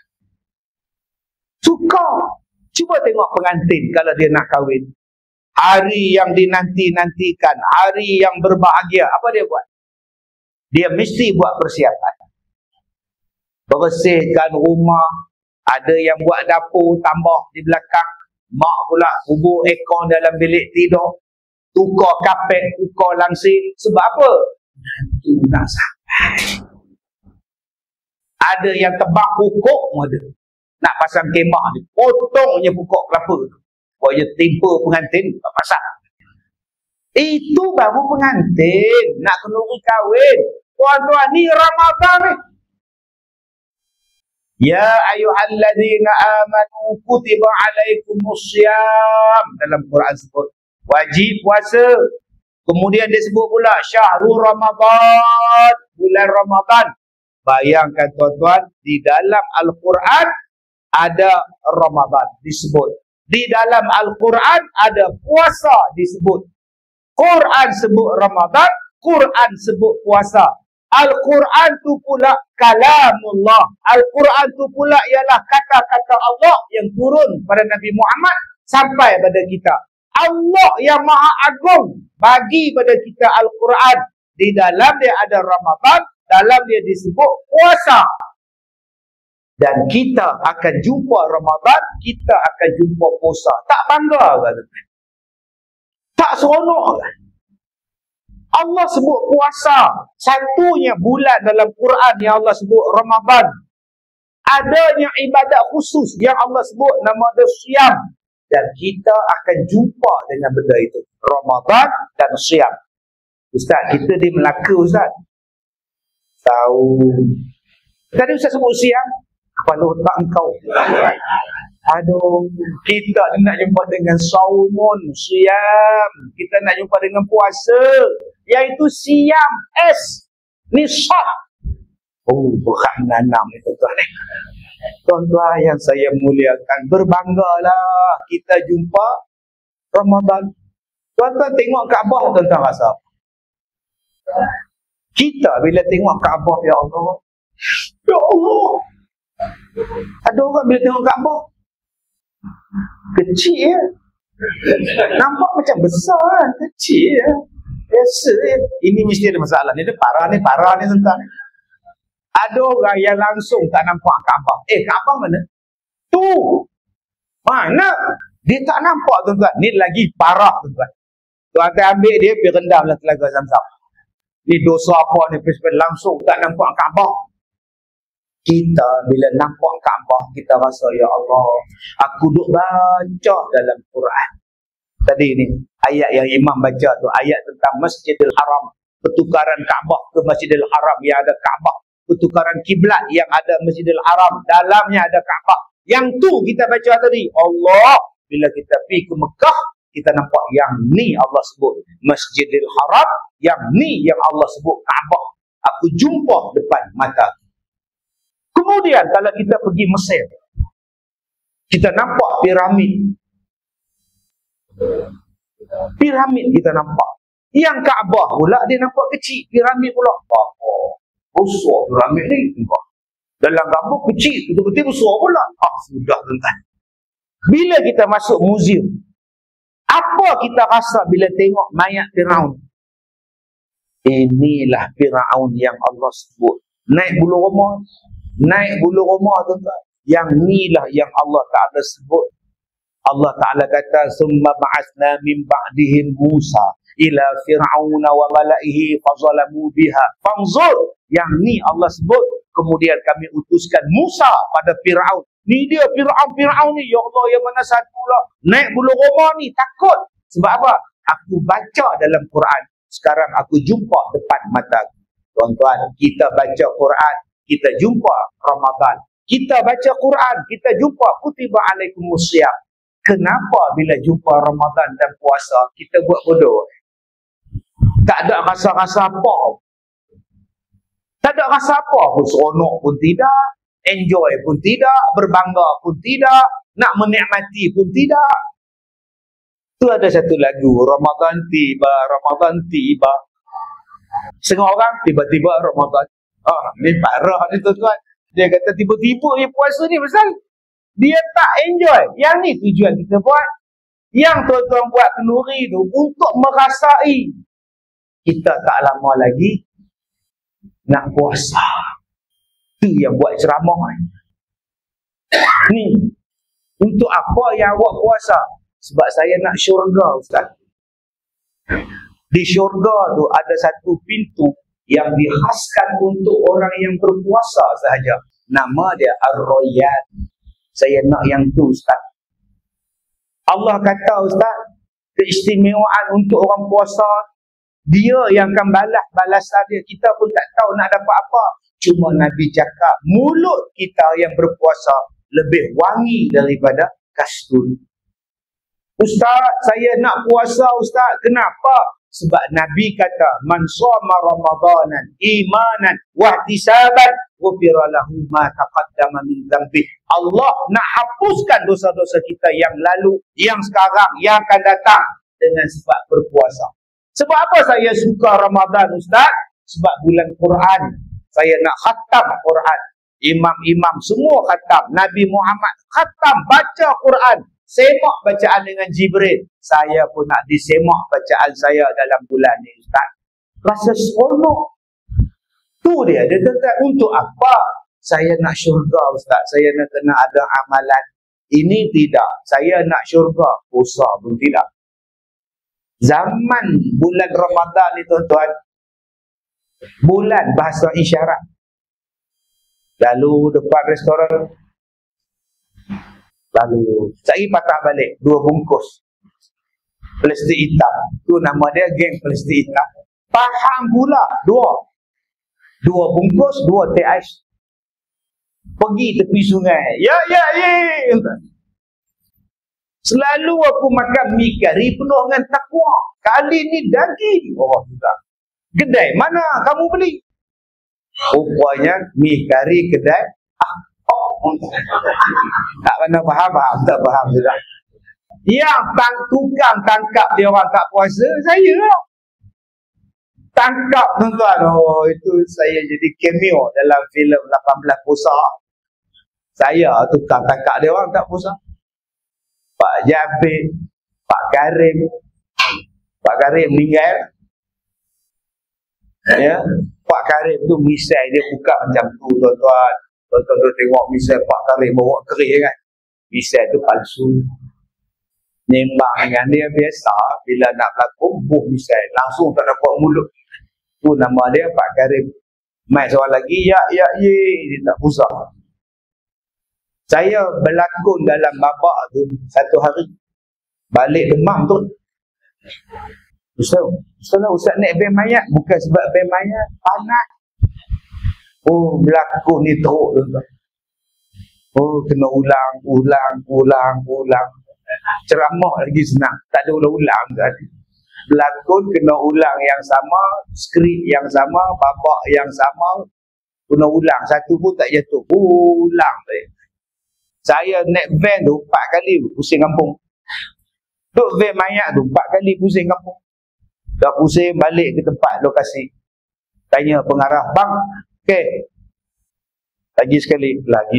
Suka. Cuba tengok pengantin kalau dia nak kahwin. Hari yang dinanti-nantikan, hari yang berbahagia, apa dia buat? Dia mesti buat persiapan. Bersihkan rumah, ada yang buat dapur tambah di belakang, mak pula bubur ekor dalam bilik tidur, tukar kapet, tukar langsir. Sebab apa? Nanti nak sampai. Ada yang tebak pokok ada. Nak pasang kemah ni, potongnya pokok kelapa tu. Pokoknya timpa pengantin, tak pasang. Itu baru pengantin. Nak kenduri kahwin. Tuan-tuan, ni Ramadan ni. Ya ayyuhalladzina amanu kutiba alaikumussyam. Dalam Quran sebut. Wajib puasa. Kemudian dia sebut pula syahrul Ramadan. Bulan Ramadan. Bayangkan tuan-tuan, di dalam Al-Quran ada Ramadan disebut. Di dalam Al-Quran ada puasa disebut. Quran sebut Ramadan, Quran sebut puasa. Al-Quran tu pula kalamullah. Al-Quran tu pula ialah kata-kata Allah yang turun pada Nabi Muhammad sampai pada kita. Allah yang Maha Agung bagi pada kita Al-Quran. Di dalam dia ada Ramadan, dalam dia disebut puasa. Dan kita akan jumpa Ramadan, kita akan jumpa puasa. Tak bangga kan? Tak seronok kan? Allah sebut puasa. Satunya bulan dalam Quran yang Allah sebut Ramadan. Adanya ibadat khusus yang Allah sebut nama dia Syam. Dan kita akan jumpa dengan benda itu. Ramadan dan Syam. Ustaz, kita di Melaka Ustaz. Tahu. Tadi Ustaz sebut Syam. Kepala otak engkau. Aduh, kita nak jumpa dengan saumun, siam. Kita nak jumpa dengan puasa, iaitu siam, nisab. Oh, berat menanam ni tuan-tuan ni. Tuan-tuan yang saya muliakan, berbanggalah kita jumpa Ramadan. Tuan-tuan tengok Kaabah, tuan-tuan rasa apa? Kita bila tengok Kaabah, ya Allah, ya Allah. Ada orang bila tengok Kaabah kecil ya. Nampak macam besar kan? Kecil ya. Biasa ya. Ini mesti ada masalah. Ni parah ni tuan-tuan. Ada orang yang langsung tak nampak Kaabah. Kaabah mana? Tu. Mana? Dia tak nampak tuan-tuan. Ni lagi parah tuan-tuan. Tuan-tuan ambil dia pergi rendam dalam Telaga Zamzam. Ni dosa apa ni? Langsung tak nampak Kaabah. Kita bila nampak Kaabah, kita rasa, ya Allah, aku duk baca dalam Quran. Tadi ni, ayat yang Imam baca tu, ayat tentang Masjidil Haram. Pertukaran Kaabah ke Masjidil Haram yang ada Kaabah. Pertukaran kiblat yang ada Masjidil Haram, dalamnya ada Kaabah. Yang tu kita baca tadi. Allah, bila kita pergi ke Mekah, kita nampak yang ni Allah sebut Masjidil Haram, yang ni yang Allah sebut Kaabah. Aku jumpa depan mata. Kemudian kalau kita pergi Mesir, kita nampak piramid. Piramid kita nampak. Yang Kaabah pula dia nampak kecil, piramid pula. Besar piramid ni. Dalam gambar kecil, betul-betul besar pula. Sudah tuan-tuan. Bila kita masuk muzium, apa kita rasa bila tengok mayat Firaun? Inilah Firaun yang Allah sebut. Naik bulu roma. Naik bulu roma tuan-tuan. Yang inilah yang Allah Ta'ala sebut. Allah Ta'ala kata, summa ba'athna min ba'dihim Musa ila fir'auna wa mala'ihi fazalamu biha. Fanzur. Yang ni Allah sebut. Kemudian kami utuskan Musa pada Fir'aun. Ni dia Fir'aun ni. Ya Allah, yang mana satu lah. Naik bulu roma ni. Takut. Sebab apa? Aku baca dalam Quran. Sekarang aku jumpa depan mata. Tuan-tuan, kita baca Quran, kita jumpa Ramadan. Kita baca Quran, kita jumpa kutiba alaikumusiyam. Kenapa bila jumpa Ramadan dan puasa, kita buat bodoh? Tak ada rasa-rasa apa. Tak ada rasa apa pun. Seronok pun tidak, enjoy pun tidak, berbangga pun tidak, nak menikmati pun tidak. Tu ada satu lagu, Ramadan tiba, Ramadan tiba. Setengah orang tiba-tiba Ramadan. Ni parah ni tuan-tuan. Dia kata tiba-tiba dia puasa ni pasal dia tak enjoy. Yang ni tujuan kita buat. Yang tuan-tuan buat kenduri tu untuk merasai kita tak lama lagi nak puasa. Tu yang buat ceramah ni. Ni untuk apa yang awak puasa? Sebab saya nak syurga, Ustaz. Di syurga tu ada satu pintu yang dikhaskan untuk orang yang berpuasa sahaja. Nama dia Ar-Rayyan. Saya nak yang tu, Ustaz. Allah kata, Ustaz, keistimewaan untuk orang puasa, dia yang akan balas balasan dia. Kita pun tak tahu nak dapat apa. Cuma Nabi cakap, mulut kita yang berpuasa lebih wangi daripada kasturi. Ustaz, saya nak puasa, Ustaz. Kenapa? Sebab Nabi kata, man shoma ramadanan imanan wa ihtisaban ghufira lahu ma taqaddama min dhanbi. Allah nak hapuskan dosa-dosa kita yang lalu, yang sekarang, yang akan datang dengan sebab berpuasa. Sebab apa saya suka Ramadan, Ustaz? Sebab bulan Quran. Saya nak khatam Quran. Imam-imam semua khatam. Nabi Muhammad khatam baca Quran. Semak bacaan dengan Jibril. Saya pun nak disemak bacaan saya dalam bulan ni, Ustaz. Rasa seronok. Tu dia. Dia kata, untuk apa? Saya nak syurga, Ustaz. Saya nak kena ada amalan. Ini tidak. Saya nak syurga. Puasa pun tidak. Zaman bulan Ramadan ni, tuan-tuan. Bulan bahasa isyarat. Lalu depan restoran. Lalu saya patah balik 2 bungkus plastik hitam. Tu nama dia geng plastik hitam. Faham pula 2 bungkus 2 teh ais. Pergi tepi sungai. Ya. Selalu aku makan mi kari penuh dengan takwa. Kali ni daging. Oh, sudah. Kedai mana kamu beli? Rupanya mi kari kedai. Tak pernah faham, tak faham sudah. Yang tukang tangkap dia orang tak puasa, saya lah. Tangkap tuan-tuan. Oh, itu saya jadi cameo dalam filem 18 Puasa. Saya tukang tangkap dia orang tak puasa. Pak Jabir, Pak Karim meninggal. Ya, Pak Karim tu misai dia buka macam tu tuan-tuan. Tuan-tuan tengok misai Pak Karim bawa keris kan. Misai tu palsu. Nembang dengan dia biasa. Bila nak berlakon, buh misai. Langsung tak dapat mulut. Tu nama dia Pak Karim. Mai seorang lagi, ya, dia tak pusat. Saya berlakon dalam babak tu satu hari. Balik demam tu. Ustaz naik beg mayat. Bukan sebab beg mayat. Panas. Oh, berlakon ni teruk tu. Oh, kena ulang. Ceramah lagi senang. Tak ada ulang-ulang tadi. Berlakon kena ulang yang sama, skrip yang sama, babak yang sama, kena ulang. Satu pun tak jatuh. Ulang tadi. Saya naik van tu 4 kali pusing kampung. Duk van mayat tu 4 kali pusing kampung. Dah pusing balik ke tempat lokasi. Tanya pengarah, bang, okey. Lagi sekali.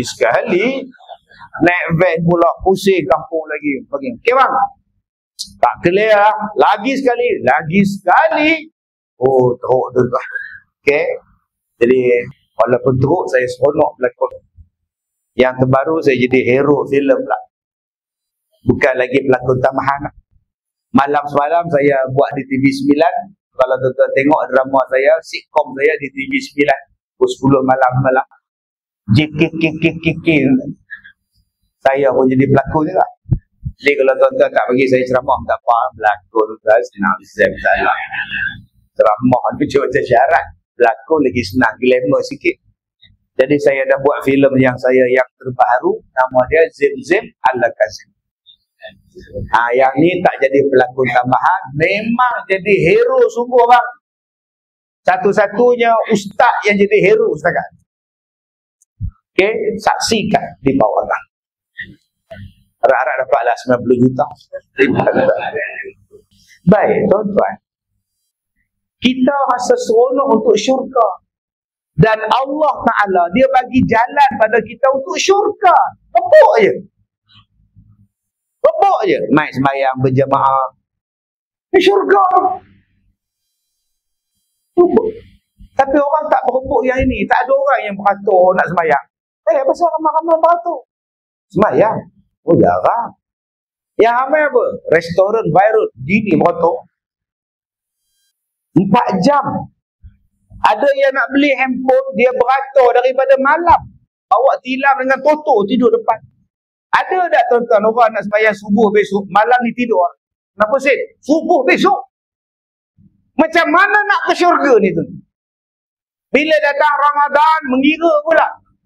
Naik van pula pusing kampung lagi. Okey bang. Tak clear. Lagi sekali. Oh, teruk tu. Okey. Jadi walaupun teruk, saya seronok berlakon. Yang terbaru saya jadi hero filem pula. Bukan lagi pelakon tambahan. Malam semalam saya buat di TV9. Kalau tuan-tuan tengok drama saya, sitcom saya di TV9 pukul 10 malam. JKKKKK. Saya pun jadi pelakon juga. Jadi kalau tuan-tuan tak bagi saya ceramah, tak apa, berlakon senang salah. Ceramah tu cuma syarat. Berlakon lagi senang, glamour sikit. Jadi saya dah buat filem yang terbaru, nama dia Zim Al-Kazim. Yang ni tak jadi pelakon tambahan, memang jadi hero sungguh bang. Satu-satunya ustaz yang jadi hero setakat. Okey, saksikan di bawah lah. Harap-harap dapatlah 90 juta. Baik, tuan-tuan. Kita rasa seronok untuk syurga. Dan Allah Ta'ala, dia bagi jalan pada kita untuk syurga. Rebuk je. Mai sembahyang berjamaah. Syurga. Tapi orang tak berebut yang ini. Tak ada orang yang beratur nak sembahyang. Pasal ramai-ramai beratur. Sembahyang. Oh, jarang. Yang ramai apa? Restoran viral. Gini beratur. 4 jam. Ada yang nak beli handphone, dia beratur daripada malam. Awak tilam dengan toto tidur depan. Ada tak tuan-tuan orang nak sembahyang subuh besok, malam ni tidur? Kenapa Syed? Subuh besok. Macam mana nak ke syurga ni tu? Bila datang Ramadan, mengira pula.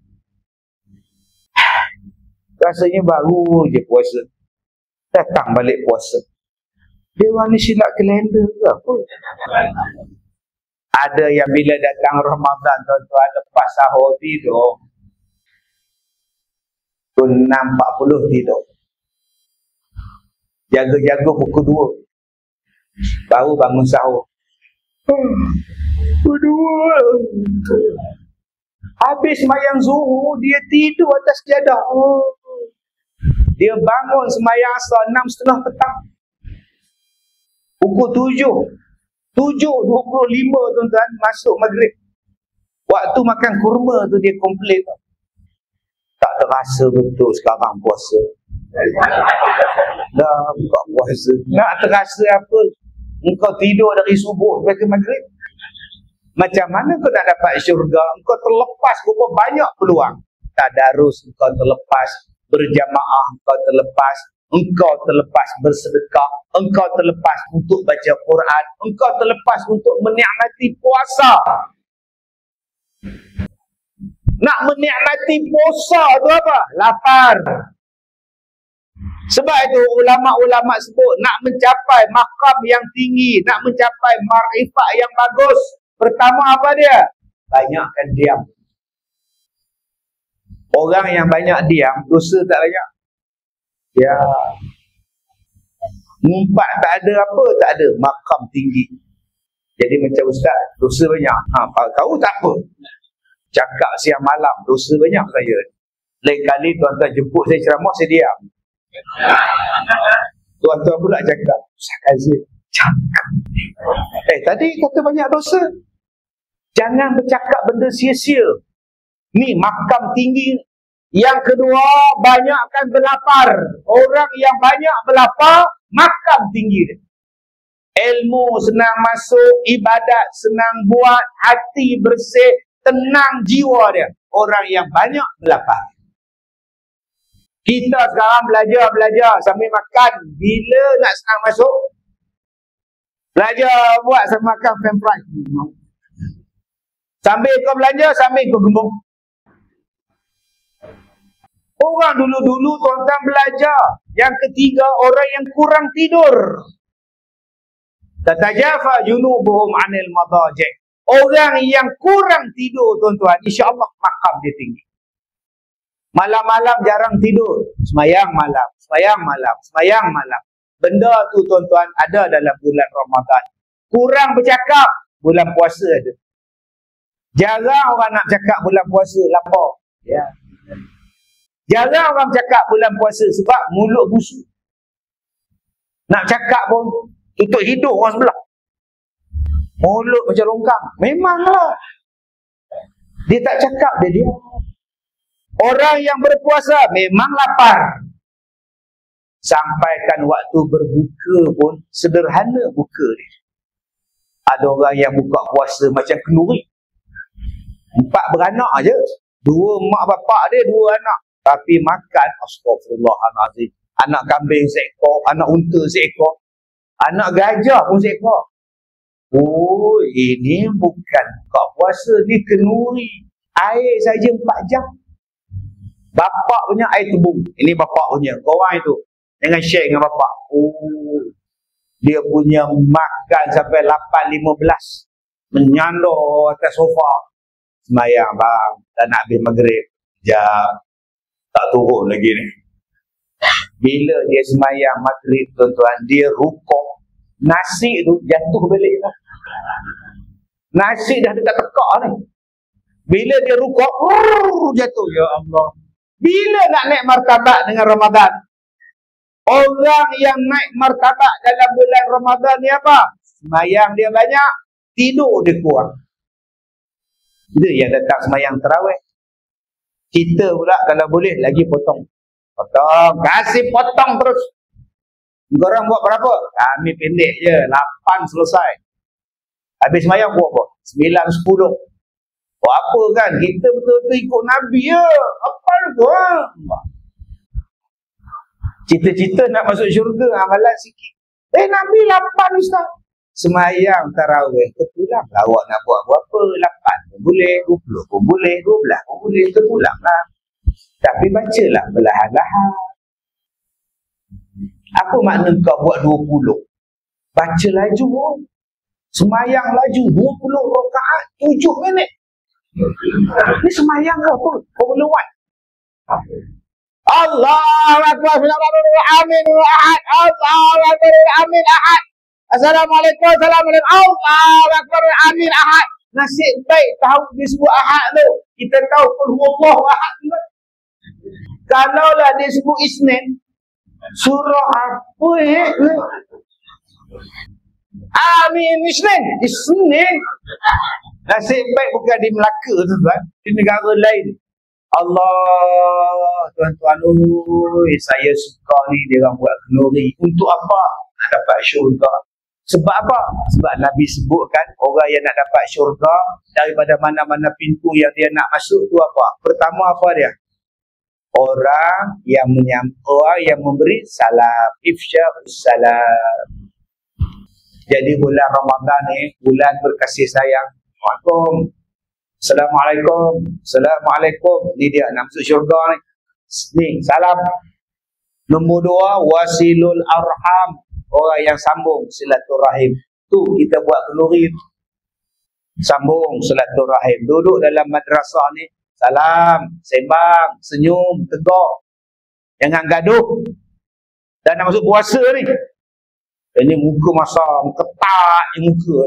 Rasanya baru je puasa. Datang balik puasa. Dia orang ni silap kalender ke apa? Ada yang bila datang Ramadan, tuan-tuan, lepas sahur tidur. Pukul 6.40 tidur. Jaga-jaga pukul 2. Baru bangun sahur. Pukul 2. Habis sembahyang zuhur, dia tidur atas jadah. Dia bangun sembahyang asar 6.30 petang. Pukul 7.25 tuan-tuan, masuk maghrib. Waktu makan kurma tu dia komplain. Tak terasa betul sekarang puasa. Dah buka puasa. Nak terasa apa? Engkau tidur dari subuh sampai ke maghrib. Macam mana kau nak dapat syurga? Engkau terlepas berapa banyak peluang. Tadarus engkau terlepas, berjamaah engkau terlepas, engkau terlepas bersedekah, engkau terlepas untuk baca Quran, engkau terlepas untuk menikmati puasa. Nak menikmati puasa tu apa? Lapar. Sebab itu ulama-ulama sebut nak mencapai maqam yang tinggi, nak mencapai makrifat yang bagus, pertama apa dia? Banyakkan diam. Orang yang banyak diam, dosa tak banyak. Ya. Ngumpat tak ada apa, tak ada. Maqam tinggi. Jadi macam ustaz, dosa banyak. Tahu tak apa. Cakap siang malam, dosa banyak saya. Lain kali tuan-tuan jemput saya ceramah, saya diam. Tuan-tuan pula cakap, Ustaz Kazim, cakap. Tadi kata banyak dosa. Jangan bercakap benda sia-sia. Ni makam tinggi. Yang kedua, banyakkan berlapar. Orang yang banyak berlapar, makam tinggi dia. Ilmu senang masuk, ibadat senang buat, hati bersih, tenang jiwa dia. Orang yang banyak berlapar. Kita sekarang belajar sambil makan. Bila nak senang masuk? Belajar buat sambil makan French. Sambil kau belanja, sambil kau gembung. Orang dulu-dulu tuan-tuan belajar. Yang ketiga, orang yang kurang tidur. Tatajafa junubuhum anil madaji'. Orang yang kurang tidur tuan-tuan, insya-Allah makam dia tinggi. Malam-malam jarang tidur. Semayang malam, semayang malam, semayang malam. Benda tu tuan-tuan ada dalam bulan Ramadan. Kurang bercakap, bulan puasa ada. Jarang orang nak cakap bulan puasa, lapar. Ya. Jarang orang cakap bulan puasa sebab mulut busuk. Nak cakap pun tutup hidung orang sebelah. Mulut macam longkang. Memanglah. Dia tak cakap, dia diam. Orang yang berpuasa memang lapar. Sampaikan waktu berbuka pun sederhana buka dia. Ada orang yang buka puasa macam kenduri. 4 beranak aja. 2 mak bapak dia, 2 anak. Tapi makan, astagfirullahaladzim. Anak kambing seekor, anak unta seekor, anak gajah pun seekor. Oh, ini bukan buka puasa, ni kenduri. Air saja 4 jam. Bapak punya air tebung. Ini bapak punya. Korang itu jangan share dengan bapak. Oh, dia punya makan sampai 8.15. Menyandor atas sofa. Semayang bang. Dan nak habis maghrib. Sekejap. Tak turun lagi ni. Bila dia semayang maghrib tuan-tuan, dia rukuk. Nasi tu jatuh balik lah. Nasi dah dekat tekak ni. Bila dia rukuk, jatuh. Ya Allah. Bila nak naik martabat dengan Ramadan? Orang yang naik martabat dalam bulan Ramadan ni apa? Semayang dia banyak, tidur dia kurang. Dia yang datang semayang tarawih. Kita pula kalau boleh lagi potong. Potong, kasih potong terus. Korang buat berapa? Kami pendek je, 8 selesai. Habis semayang buat apa? 9, 10. Buat apa kan? Kita betul-betul ikut Nabi ya. Apa tu? Cita-cita nak masuk syurga, amalan sikit. Nabi 8 ustaz. Semayang tarawih, terpulang lah. Awak nak buat apa? 8 pun boleh, 20 pun boleh, 12 pun boleh, terpulang lah. Tapi bacalah perlahan-lahan. Apa makna kau buat 20? Baca laju. Semayang laju 20 rakaat 7 minit. Ni semayang ke apa? Formula 1. Allahu Akbar. Amin. Ahad. Allahu Akbar. Amin. Ahad. Assalamualaikum. Assalamualaikum. Allahu Akbar. Amin. Ahad. Nasib baik tahu disebut ahad tu. Kita tahu qul huwallahu ahad. Kalaulah dia sebut Isnin, surah apa Amin Isnin. Nasib baik bukan di Melaka tu kan, di negara lain. Allah, tuan-tuan, saya suka ni dia orang buat kenduri. Untuk apa? Nak dapat syurga. Sebab apa? Sebab Nabi sebutkan orang yang nak dapat syurga daripada mana-mana pintu yang dia nak masuk tu apa? Pertama apa dia? Orang yang memberi salam, ifsya'us salam. Jadi bulan Ramadan ni bulan berkasih sayang. Assalamualaikum. Assalamualaikum. Ni dia nak masuk syurga ni. Ni salam. Nombor 2, wasilul arham, orang yang sambung silaturahim. Tu kita buat kenduri tu. Sambung silaturahim. Duduk dalam madrasah ni, salam, sembang, senyum, tegak. Jangan gaduh. Dan nak masuk puasa ni, ini muka masam, ketat ni muka.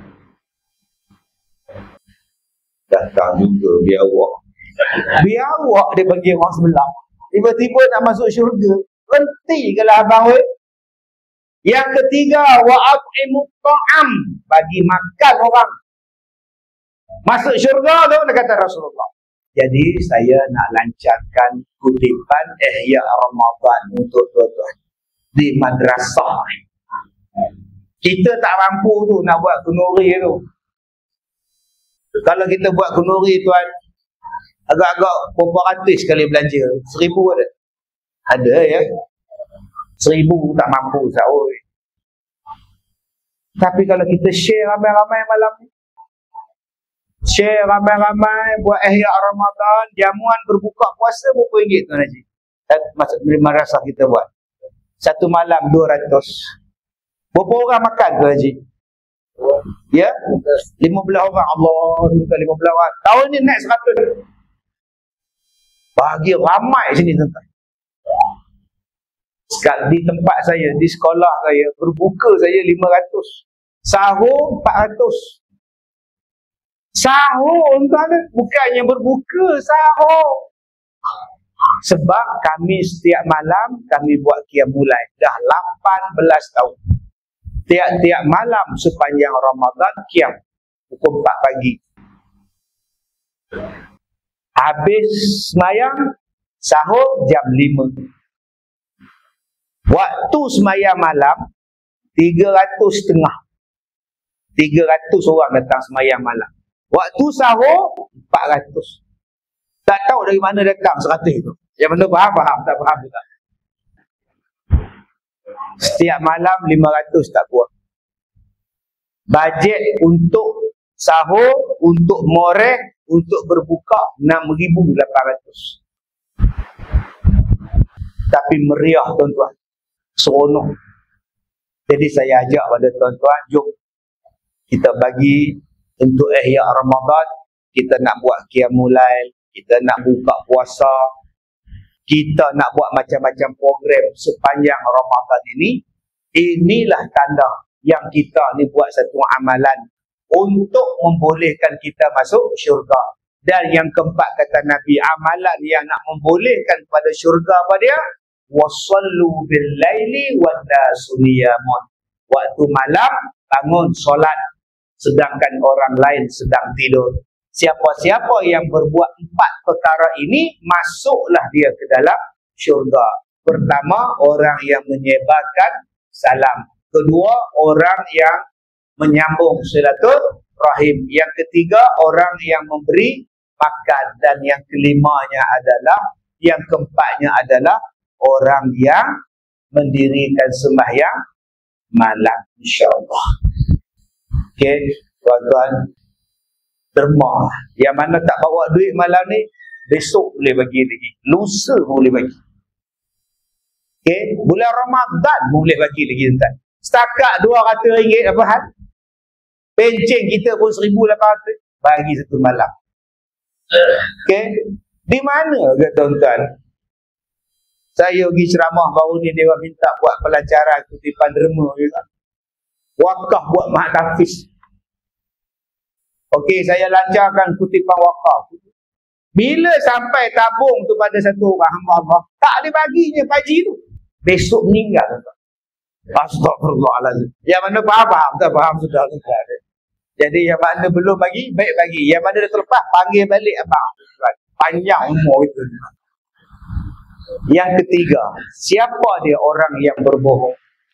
Datang juga biar awak. Biar awak dia panggil orang sebelah. Tiba-tiba nak masuk syurga. Hentikanlah abang weh. Yang ketiga, wa at'imut ta'am, bagi makan orang. Masuk syurga tu, kata Rasulullah. Jadi saya nak lancarkan kutipan Ihya Ramadan untuk tuan-tuan di madrasah. Kita tak mampu tu nak buat kenduri tu. Kalau kita buat kenduri tuan, agak-agak berapa ratus sekali belanja? 1,000 ada? Ada ya? 1,000 tak mampu sahur. Tapi kalau kita share ramai-ramai malam ni, share ramai-ramai buat Ihya Ramadan, jamuan berbuka puasa berapa ringgit tuan Haji? Masuk madrasah kita buat. Satu malam 200. Berapa orang makan tu Haji? Ya? 15 orang. Allah, 15 orang. Tahun ni naik 100. Bagi ramai sini tuan-tuan. Di tempat saya, di sekolah saya, berbuka saya 500. Sahur 400. Sahur tuan, bukannya berbuka, sahur. Sebab kami setiap malam kami buat qiyamul lail dah 18 tahun. Tiap-tiap malam sepanjang Ramadan qiyam pukul 4 pagi. Habis semayang sahur jam 5. Waktu semayang malam 300 orang datang semayang malam. Waktu sahur 400. Tak tahu dari mana datang 100 itu. Yang mana faham, tak faham juga. Setiap malam 500 tak kuat. Bajet untuk sahur, untuk moreh, untuk berbuka 6,800. Tapi meriah tuan-tuan. Seronok. Jadi saya ajak pada tuan-tuan, jom kita bagi untuk Ihya Ramadan. Kita nak buat qiyamul lail, kita nak buka puasa, kita nak buat macam-macam program sepanjang Ramadan ini. Inilah tanda yang kita ni buat satu amalan untuk membolehkan kita masuk syurga. Dan yang keempat kata Nabi, amalan yang nak membolehkan pada syurga apa dia? Wasallu bil laili wan nasu niyamun. Waktu malam bangun solat sedangkan orang lain sedang tidur. Siapa-siapa yang berbuat 4 perkara ini, masuklah dia ke dalam syurga. Pertama, orang yang menyebarkan salam. Kedua, orang yang menyambung silaturahim. Yang ketiga, orang yang memberi makan. Dan yang kelimanya adalah, yang keempatnya adalah orang yang mendirikan sembahyang malam, insya-Allah. Okey, tuan-tuan, derma. Yang mana tak bawa duit malam ni, besok boleh bagi lagi, lusa boleh bagi. Okey, bulan Ramadan boleh bagi lagi tuan. Setakat RM200 apa hal? Pencen kita pun 1,800 bagi satu malam. Okey, di mana ke tuan-tuan? Saya pergi ceramah baru ni, dia minta buat pelajaran kutipan derma juga. Wakaf buat mahtafiz. Okey, saya lancarkan kutipan wakaf. Bila sampai tabung tu pada satu orang hamba Allah, tak ada baginya pagi tu. Besok meninggal. Astagfirullahaladzim. Yang mana faham, tak faham sudah. Jadi yang mana belum bagi, baik bagi. Yang mana dah terlepas, panggil balik abang. Panjang umur itu. Yang ketiga, siapa dia orang yang berbohong?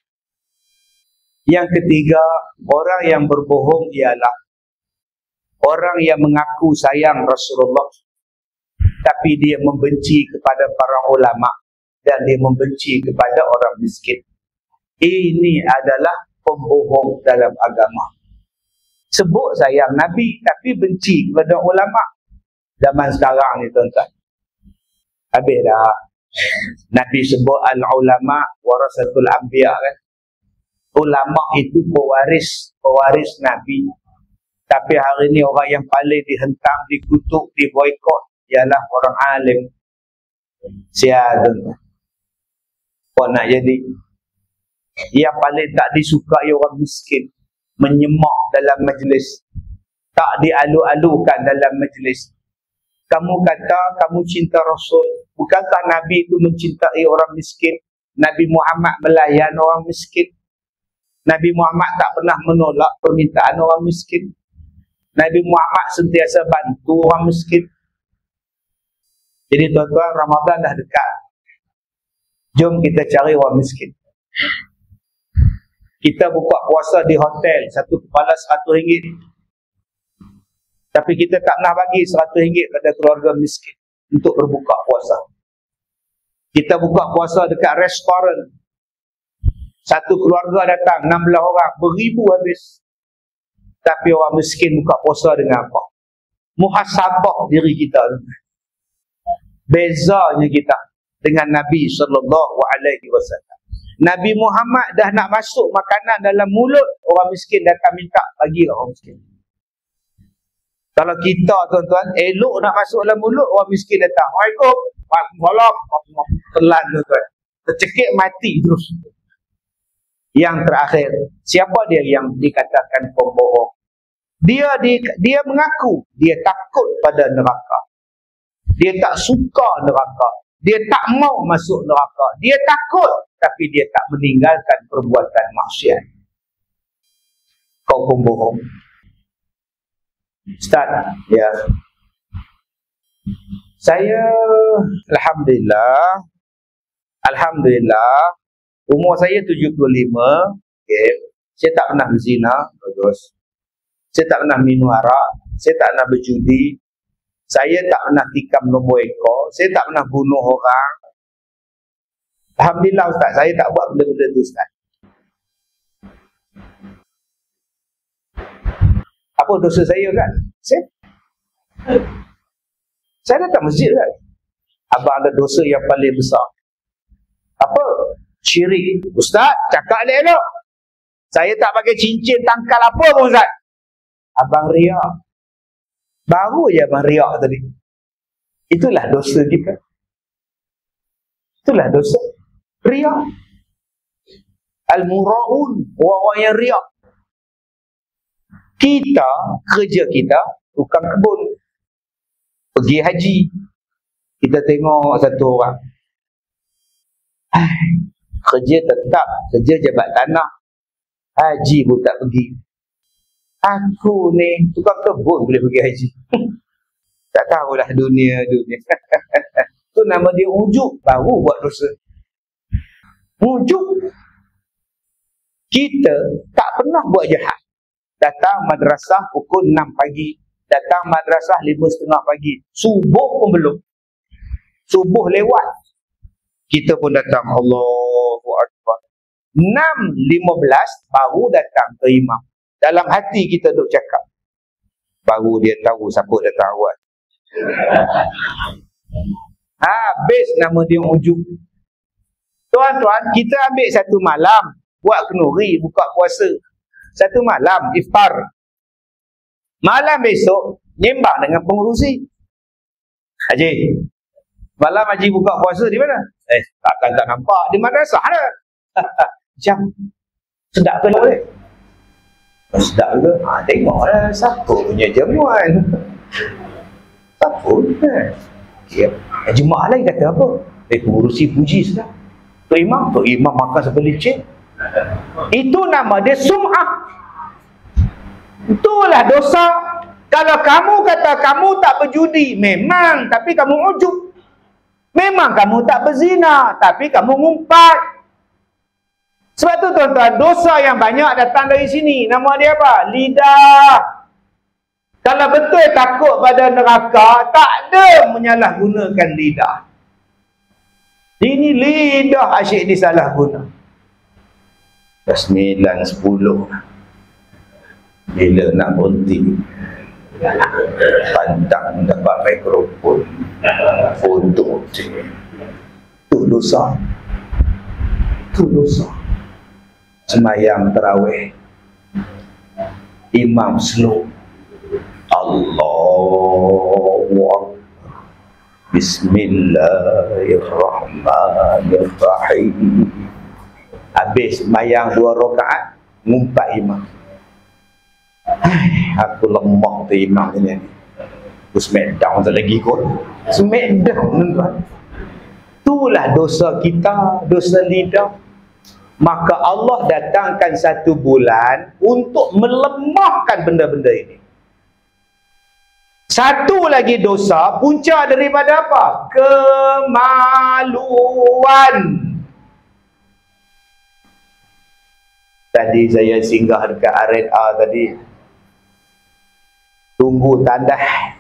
Yang ketiga, orang yang berbohong ialah orang yang mengaku sayang Rasulullah, tapi dia membenci kepada para ulama dan dia membenci kepada orang miskin. Ini adalah pembohong dalam agama. Sebut sayang Nabi tapi benci kepada ulama. Zaman sekarang ni tuan-tuan, habis dah. Nabi sebut al-ulama warasatul anbiya kan. Ulama itu pewaris Nabi. Tapi hari ni orang yang paling dihentam, dikutuk, diboikot ialah orang alim. Siapa nak jadi? Yang paling tak disukai orang miskin, menyemak dalam majlis, tak dialu-alukan dalam majlis. Kamu kata kamu cinta Rasul, bukankah Nabi itu mencintai orang miskin? Nabi Muhammad melayan orang miskin. Nabi Muhammad tak pernah menolak permintaan orang miskin. Nabi Muhammad sentiasa bantu orang miskin. Jadi tuan-tuan, Ramadan dah dekat. Jom kita cari orang miskin. Kita buka puasa di hotel, satu kepala RM100. Tapi kita tak pernah bagi RM100 pada keluarga miskin untuk berbuka puasa. Kita buka puasa dekat restoran. Satu keluarga datang, 16 orang, beribu habis. Tapi orang miskin buka puasa dengan apa? Muhasabah diri kita. Bezanya kita dengan Nabi SAW. Nabi Muhammad dah nak masuk makanan dalam mulut, orang miskin datang minta, bagilah orang miskin. Kalau kita tuan-tuan, elok nak masuk dalam mulut, orang miskin datang, Waalaikum, Waalaikumsalam, telan tuan-tuan. Tercekik mati terus. Yang terakhir, siapa dia yang dikatakan pembohong? Dia mengaku dia takut pada neraka. Dia tak suka neraka. Dia tak mau masuk neraka. Dia takut, tapi dia tak meninggalkan perbuatan maksiat. Kau pembohong. Ustaz, ya. Saya Alhamdulillah umur saya 75. Okay. Saya tak pernah berzina. Bagus. Saya tak pernah minum arak. Saya tak pernah berjudi. Saya tak pernah tikam nombor ekor. Saya tak pernah bunuh orang. Alhamdulillah Ustaz, saya tak buat benda-benda tu Ustaz. Apa dosa saya kan? Saya datang masjid kan? Abang ada dosa yang paling besar. Apa? Syirik. Ustaz, cakap elok-elok. Saya tak pakai cincin tangkal apa pun Ustaz. Abang riak. Baru je abang riak tadi. Itulah dosa kita. Itulah dosa. Riak. Al-mura'un. Orang-orang yang riak. Kita, kerja kita, tukang kebun. Pergi haji. Kita tengok satu orang. Kerja tetap. Kerja jabat tanah. Haji pun tak pergi. Aku ni tukang kebun boleh pergi haji. Tak tahulah dunia. Tu nama dia ujuk. Baru buat dosa. Ujuk. Kita tak pernah buat jahat. Datang madrasah pukul 6 pagi. Datang madrasah 5:30 pagi. Subuh pun belum. Subuh lewat. Kita pun datang. Allahu Akbar. 6:15 baru datang ke imam. Dalam hati kita duk cakap. Baru dia tahu siapa datang awal. Habis nama dia ujuk. Tuan-tuan, kita ambil satu malam. Buat kenduri, buka puasa. Satu malam, iftar. Malam besok, nyembang dengan pengurusi. Haji, malam Haji buka puasa di mana? Takkan tak nampak. Di madrasah ada. Jam. Sedap ke boleh? Sedap juga. Tengoklah siapa punya jamuan. Siapa kan? Ya. Jemaah lain kata apa? Pengurusi puji sedap. Tok Imam makan sebelicin. Itu nama dia sum'ah. Itulah dosa. Kalau kamu kata kamu tak berjudi, memang, tapi kamu ujub. Memang kamu tak berzina, tapi kamu ngumpat. Sebab tu tuan-tuan, dosa yang banyak datang dari sini. Nama dia apa? Lidah. Kalau betul takut pada neraka, tak ada menyalahgunakan lidah. Ini lidah asyik disalahguna. 9:10. Bila nak berhenti, pantang dapat mikrofon untuk tu dosa. Tu dosa. Semayang tarawih, imam slow, Allahu Akbar, Bismillahirrahmanirrahim. Habis semayang 2 rakaat, ngumpat imam. Aku lemah tu imam ni. Aku smackdown tak lagi kot. Smackdown tuan. Itulah dosa kita, dosa lidah. Maka Allah datangkan satu bulan untuk melemahkan benda-benda ini. Satu lagi dosa, punca daripada apa? Kemaluan. Tadi saya singgah dekat R&A tadi. Tunggu tandas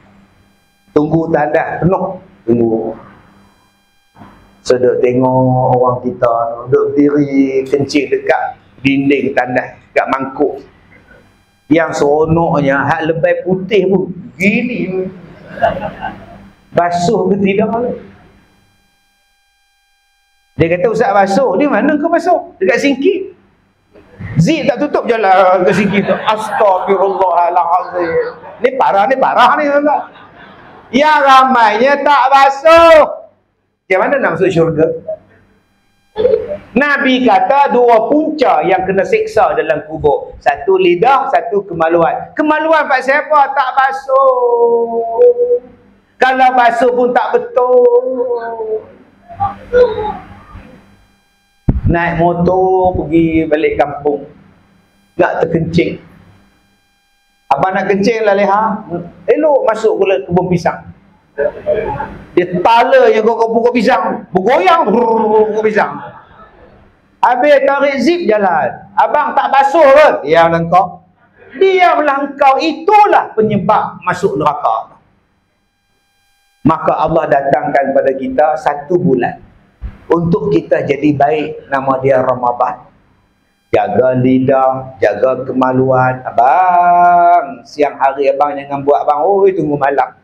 penuh. Tunggu. Sedek tengok orang kita duduk berdiri kencing dekat dinding tandas, dekat mangkuk. Yang seronoknya hak lebay putih pun gini. Basuh ke tidak? Dia kata, Ustaz basuh. Di mana kau basuh? Dekat sinki. Zip tak tutup je lah ke sinki tu. Astagfirullahaladzim. Ni parah ni tuan-tuan. Yang ramainya tak basuh. Macam mana nak masuk syurga? Nabi kata 2 punca yang kena siksa dalam kubur. Satu lidah, satu kemaluan. Kemaluan pak siapa? Tak basuh. Kalau basuh pun tak betul. Naik motor pergi balik kampung, tak terkencing. Abang nak kencing lah leha, elok masuk ke kebun pisang. Dia tala yang kau pukul pisang, bergoyang pukul pisang. Habis tarik zip jalan. Abang tak basuh ke? Diamlah engkau. Diamlah engkau. Itulah penyebab masuk neraka. Maka Allah datangkan pada kita 1 bulan untuk kita jadi baik. Nama dia Ramadan. Jaga lidah, jaga kemaluan. Abang, siang hari abang jangan buat abang, tunggu malam.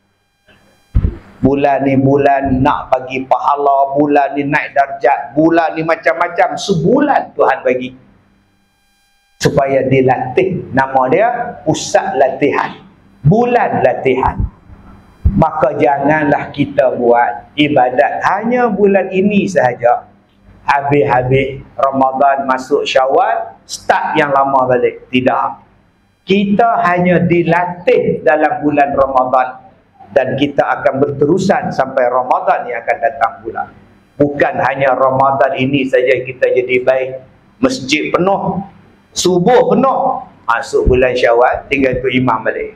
Bulan ni bulan nak bagi pahala, bulan ni naik darjat, bulan ni macam-macam. Sebulan Tuhan bagi supaya dilatih. Nama dia pusat latihan, bulan latihan. Maka janganlah kita buat ibadat hanya bulan ini sahaja. Habis-habis Ramadan masuk Syawal, start yang lama balik. Tidak. Kita hanya dilatih dalam bulan Ramadan. Dan kita akan berterusan sampai Ramadan yang akan datang pula. Bukan hanya Ramadan ini saja kita jadi baik. Masjid penuh, subuh penuh, masuk bulan Syawal tinggal tu imam balik.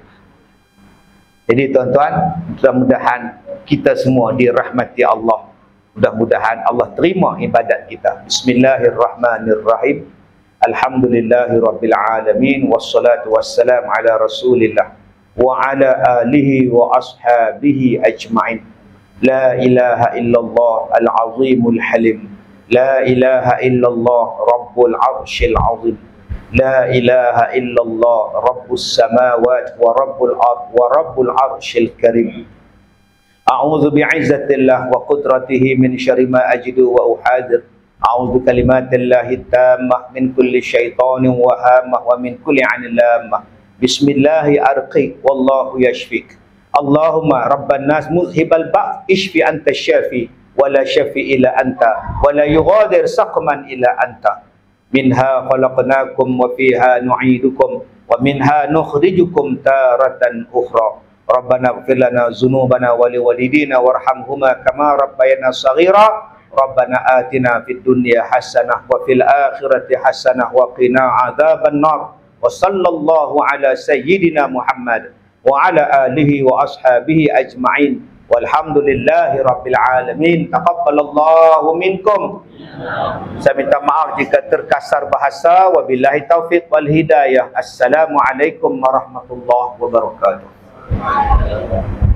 Jadi tuan-tuan, mudah-mudahan kita semua dirahmati Allah. Mudah-mudahan Allah terima ibadat kita. Bismillahirrahmanirrahim. Alhamdulillahirabbil alamin, wassalatu wassalamu ala Rasulillah wa ala alihi wa ashabihi ajma'in. La ilaha illallah al-azimul halim. La ilaha illallah rabbul arshil azim. La ilaha illallah rabbus samawati wa rabbul ard wa rabbul arshil karim. A'udzu bi'izzatillah wa qudratihi min syarri ma ajidu wa uhadir. A'udzu kalimatillahi tammah min kulli syaitanin wa hamah wa min kulli 'ainin lamah. Bismillahi arqiq wallahu yashfik. Allahumma rabban nas muzhibal ba's ishfi anta syafi wa la syafi illa anta wa la yughadir saqman illa anta. Minha khalaqnakum wa fiha nu'idukum wa minha nukhrijukum taratan ukhra. Rabbana ighfir lana dzunubana wa liwalidina warhamhuma kama rabbayana shaghira. Rabbana atina fid dunya hasanah wa fil akhirati hasanah wa qina adzaban nar. Wa sallallahu ala sayyidina Muhammad wa ala alihi wa ashabihi ajma'in. Walhamdulillahi rabbil alamin. Taqabbalallahu minkum. Saya minta maaf jika terkasar bahasa. Wabillahi taufiq wal hidayah. Assalamualaikum warahmatullahi wabarakatuh.